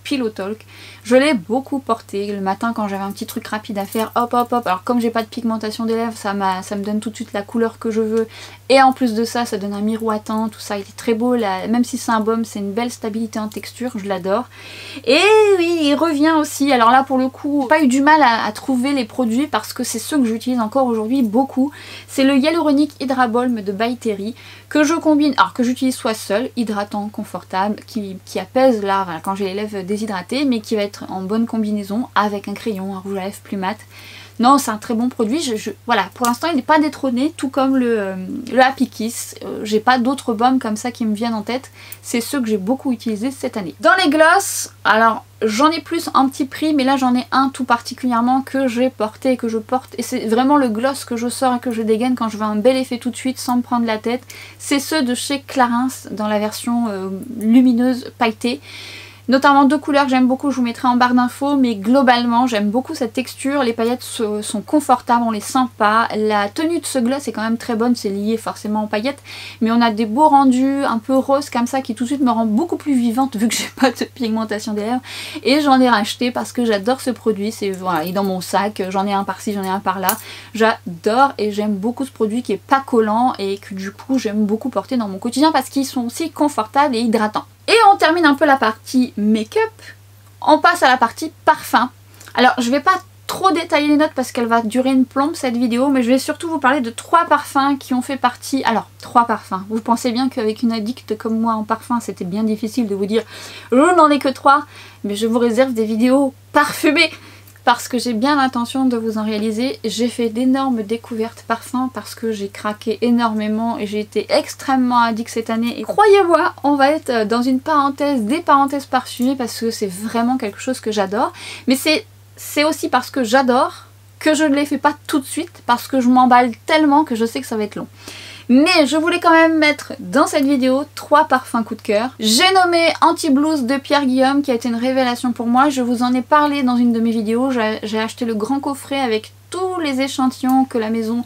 Pillow Talk. Je l'ai beaucoup porté le matin quand j'avais un petit truc rapide à faire, hop hop hop. Alors comme j'ai pas de pigmentation des lèvres, ça me donne tout de suite la couleur que je veux. Et en plus de ça, ça donne un miroitant, tout ça, il est très beau. Là, même si c'est un baume, c'est une belle stabilité en texture, je l'adore. Et oui, il revient aussi. Alors là pour le coup, j'ai pas eu du mal à trouver les produits parce que c'est ceux que j'utilise encore aujourd'hui beaucoup. C'est le Hyaluronic Hydra Balm de By Terry que je combine, alors que j'utilise soit seul, hydratant, confortable, qui apaise là voilà, quand j'ai les lèvres déshydratées, mais qui va être en bonne combinaison avec un crayon, un rouge à lèvres plus mat. Non, c'est un très bon produit. Voilà, pour l'instant, il n'est pas détrôné, tout comme le Happy Kiss. J'ai pas d'autres baumes comme ça qui me viennent en tête. C'est ceux que j'ai beaucoup utilisés cette année. Dans les glosses, alors j'en ai plus en petit prix, mais là j'en ai un tout particulièrement que j'ai porté et que je porte. Et c'est vraiment le gloss que je sors et que je dégaine quand je veux un bel effet tout de suite sans me prendre la tête. C'est ceux de chez Clarins dans la version lumineuse pailletée. Notamment deux couleurs que j'aime beaucoup, je vous mettrai en barre d'infos, mais globalement j'aime beaucoup cette texture, les paillettes sont confortables, on les sent pas, la tenue de ce gloss est quand même très bonne, c'est lié forcément aux paillettes, mais on a des beaux rendus un peu roses comme ça qui tout de suite me rend beaucoup plus vivante vu que j'ai pas de pigmentation des lèvres, et j'en ai racheté parce que j'adore ce produit, voilà, il est dans mon sac, j'en ai un par-ci, j'en ai un par-là, j'adore et j'aime beaucoup ce produit qui est pas collant et que du coup j'aime beaucoup porter dans mon quotidien parce qu'ils sont aussi confortables et hydratants. Et on termine un peu la partie make-up, on passe à la partie parfum. Alors je vais pas trop détailler les notes parce qu'elle va durer une plombe cette vidéo, mais je vais surtout vous parler de 3 parfums qui ont fait partie... Alors 3 parfums, vous pensez bien qu'avec une addict comme moi en parfum c'était bien difficile de vous dire je n'en ai que 3, mais je vous réserve des vidéos parfumées parce que j'ai bien l'intention de vous en réaliser. J'ai fait d'énormes découvertes parfums parce que j'ai craqué énormément et j'ai été extrêmement addict cette année. Et croyez-moi, on va être dans une parenthèse, des parenthèses parfumées parce que c'est vraiment quelque chose que j'adore. Mais c'est aussi parce que j'adore que je ne les fais pas tout de suite parce que je m'emballe tellement que je sais que ça va être long. Mais je voulais quand même mettre dans cette vidéo 3 parfums coup de cœur. J'ai nommé Anti-Blues de Pierre Guillaume qui a été une révélation pour moi. Je vous en ai parlé dans une de mes vidéos. J'ai acheté le grand coffret avec tous les échantillons que la maison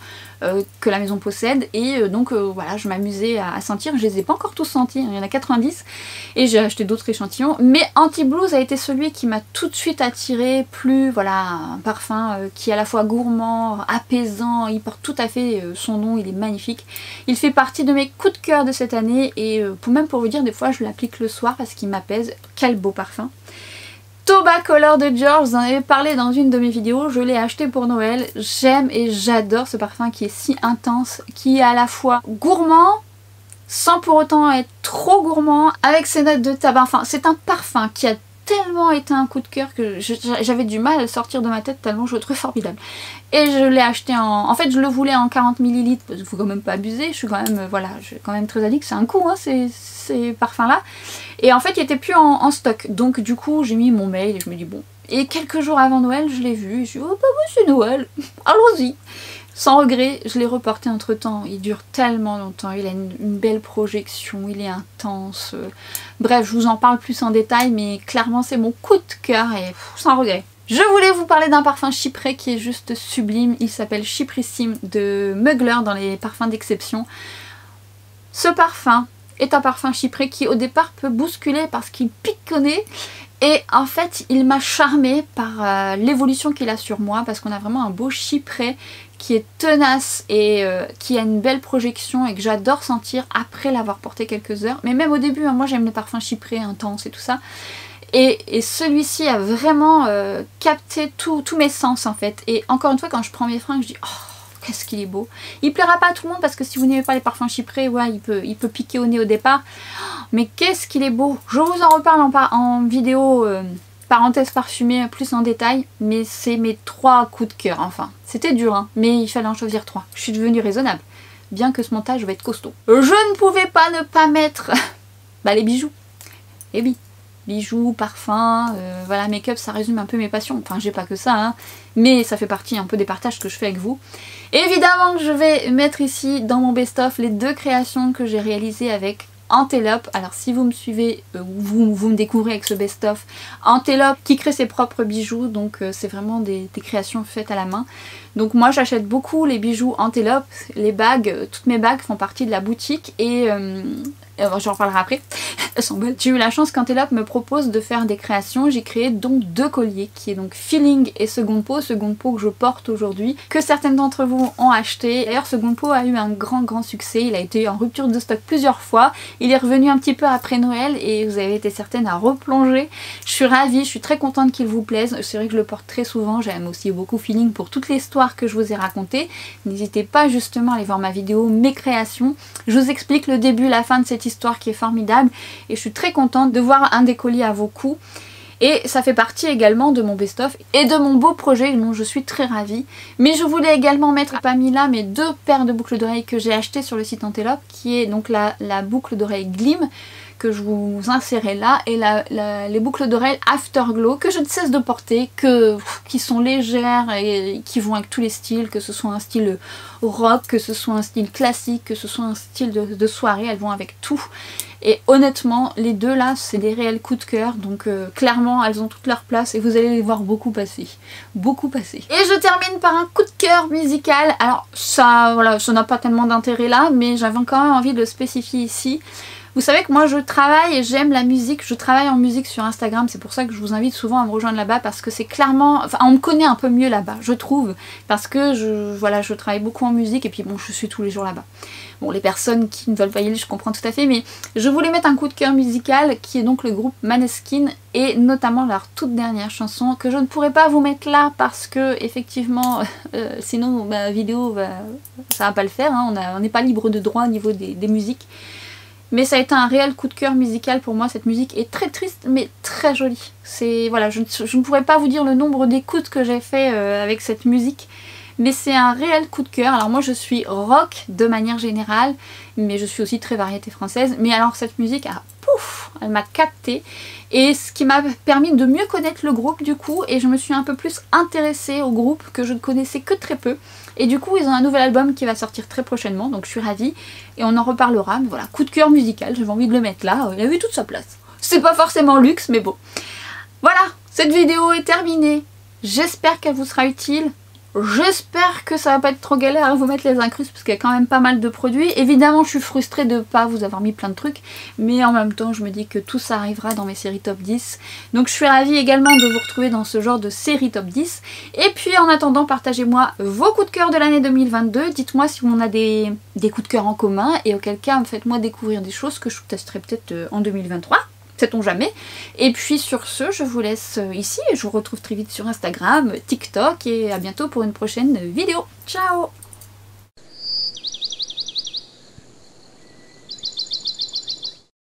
possède et donc voilà, je m'amusais à sentir. Je les ai pas encore tous sentis, il y en a 90 et j'ai acheté d'autres échantillons, mais Anti-Blues a été celui qui m'a tout de suite attiré. Plus voilà, un parfum qui est à la fois gourmand, apaisant, il porte tout à fait son nom, il est magnifique. Il fait partie de mes coups de cœur de cette année et même pour vous dire, des fois je l'applique le soir parce qu'il m'apaise. Quel beau parfum. Toba Color de Dior, je vous en avais parlé dans une de mes vidéos, je l'ai acheté pour Noël. J'aime et j'adore ce parfum qui est si intense, qui est à la fois gourmand, sans pour autant être trop gourmand, avec ses notes de tabac. Enfin, c'est un parfum qui a tellement été un coup de cœur que j'avais du mal à le sortir de ma tête tellement je le trouvais formidable. Et je l'ai acheté en fait je le voulais en 40 ml parce qu'il faut quand même pas abuser, je suis quand même, voilà, je suis quand même très addict, c'est un coup hein, ces parfums là. Et en fait il était plus en stock, donc du coup j'ai mis mon mail et je me dis bon. Et quelques jours avant Noël je l'ai vu, je suis oh bah oui c'est Noël, allons-y. Sans regret, je l'ai reporté entre temps, il dure tellement longtemps, il a une belle projection, il est intense. Bref, je vous en parle plus en détail, mais clairement c'est mon coup de cœur et sans regret. Je voulais vous parler d'un parfum chypré qui est juste sublime, il s'appelle Chyprissime de Mugler dans les parfums d'exception. Ce parfum est un parfum chypré qui au départ peut bousculer parce qu'il pique au nez. Et en fait il m'a charmée par l'évolution qu'il a sur moi parce qu'on a vraiment un beau chypré qui est tenace et qui a une belle projection et que j'adore sentir après l'avoir porté quelques heures. Mais même au début, hein, moi j'aime les parfums chyprés intenses et tout ça. Et celui-ci a vraiment capté tous mes sens en fait. Et encore une fois quand je prends mes fringues je dis oh qu'est-ce qu'il est beau. Il plaira pas à tout le monde parce que si vous n'aimez pas les parfums chyprés, ouais, il peut piquer au nez au départ. Mais qu'est-ce qu'il est beau. Je vous en reparle en vidéo parenthèse parfumée plus en détail. Mais c'est mes 3 coups de cœur. Enfin, c'était dur hein, mais il fallait en choisir 3. Je suis devenue raisonnable. Bien que ce montage va être costaud. Je ne pouvais pas ne pas mettre les bijoux. Et oui. Bijoux, parfums, voilà, make-up, ça résume un peu mes passions. Enfin, j'ai pas que ça, hein, mais ça fait partie un peu des partages que je fais avec vous. Évidemment que je vais mettre ici dans mon best-of les 2 créations que j'ai réalisées avec Antelope. Alors si vous me suivez, vous me découvrez avec ce best-of. Antelope qui crée ses propres bijoux, donc c'est vraiment des créations faites à la main. Donc moi j'achète beaucoup les bijoux Antelope, les bagues, toutes mes bagues font partie de la boutique et J'en reparlerai après. J'ai eu la chance qu'Antelope me propose de faire des créations. J'ai créé donc 2 colliers qui est donc Feeling et Second Pot que je porte aujourd'hui, que certaines d'entre vous ont acheté. D'ailleurs Second Pot a eu un grand succès, il a été en rupture de stock plusieurs fois, il est revenu un petit peu après Noël et vous avez été certaines à replonger. Je suis ravie, je suis très contente qu'il vous plaise, c'est vrai que je le porte très souvent, j'aime aussi beaucoup Feeling pour toute l'histoire que je vous ai racontée. N'hésitez pas justement à aller voir ma vidéo Mes créations, je vous explique le début, la fin de cette histoire qui est formidable et je suis très contente de voir un des colliers à vos coups. Et ça fait partie également de mon best-of et de mon beau projet dont je suis très ravie. Mais je voulais également mettre parmi là mes 2 paires de boucles d'oreilles que j'ai achetées sur le site Antelope, qui est donc la boucle d'oreille Glim que je vous insérais là et les boucles d'oreilles Afterglow que je ne cesse de porter, qui sont légères et qui vont avec tous les styles, que ce soit un style rock, que ce soit un style classique, que ce soit un style de soirée, elles vont avec tout. Et honnêtement, les 2 là, c'est des réels coups de cœur, donc clairement, elles ont toute leur place et vous allez les voir beaucoup passer. Beaucoup passer. Et je termine par un coup de cœur musical. Alors ça, voilà, ça n'a pas tellement d'intérêt là, mais j'avais quand même envie de le spécifier ici. Vous savez que moi je travaille et j'aime la musique, je travaille en musique sur Instagram, c'est pour ça que je vous invite souvent à me rejoindre là-bas parce que c'est clairement, enfin on me connaît un peu mieux là-bas, je trouve, parce que je travaille beaucoup en musique et puis bon je suis tous les jours là-bas. Bon les personnes qui ne veulent pas y aller je comprends tout à fait, mais je voulais mettre un coup de cœur musical qui est donc le groupe Maneskin et notamment leur toute dernière chanson que je ne pourrais pas vous mettre là parce que effectivement sinon ma vidéo ça va pas le faire, hein, on n'est pas libre de droit au niveau des musiques. Mais ça a été un réel coup de cœur musical pour moi, cette musique est très triste mais très jolie. C'est voilà, je ne pourrais pas vous dire le nombre d'écoutes que j'ai fait avec cette musique, mais c'est un réel coup de cœur. Alors moi je suis rock de manière générale, mais je suis aussi très variété française. Mais alors cette musique, pouf, elle m'a captée. Et ce qui m'a permis de mieux connaître le groupe du coup, et je me suis un peu plus intéressée au groupe que je ne connaissais que très peu. Et du coup ils ont un nouvel album qui va sortir très prochainement, donc je suis ravie et on en reparlera. Mais voilà, coup de cœur musical, j'avais envie de le mettre là, il a eu toute sa place. C'est pas forcément luxe mais bon. Voilà, cette vidéo est terminée, j'espère qu'elle vous sera utile. J'espère que ça va pas être trop galère à vous mettre les incrustes parce qu'il y a quand même pas mal de produits. Évidemment je suis frustrée de pas vous avoir mis plein de trucs, mais en même temps je me dis que tout ça arrivera dans mes séries top 10. Donc je suis ravie également de vous retrouver dans ce genre de série top 10. Et puis en attendant, partagez-moi vos coups de cœur de l'année 2022. Dites-moi si on a des coups de cœur en commun et auquel cas faites-moi découvrir des choses que je testerai peut-être en 2023. Sait-on jamais. Et puis sur ce, je vous laisse ici et je vous retrouve très vite sur Instagram, TikTok et à bientôt pour une prochaine vidéo. Ciao!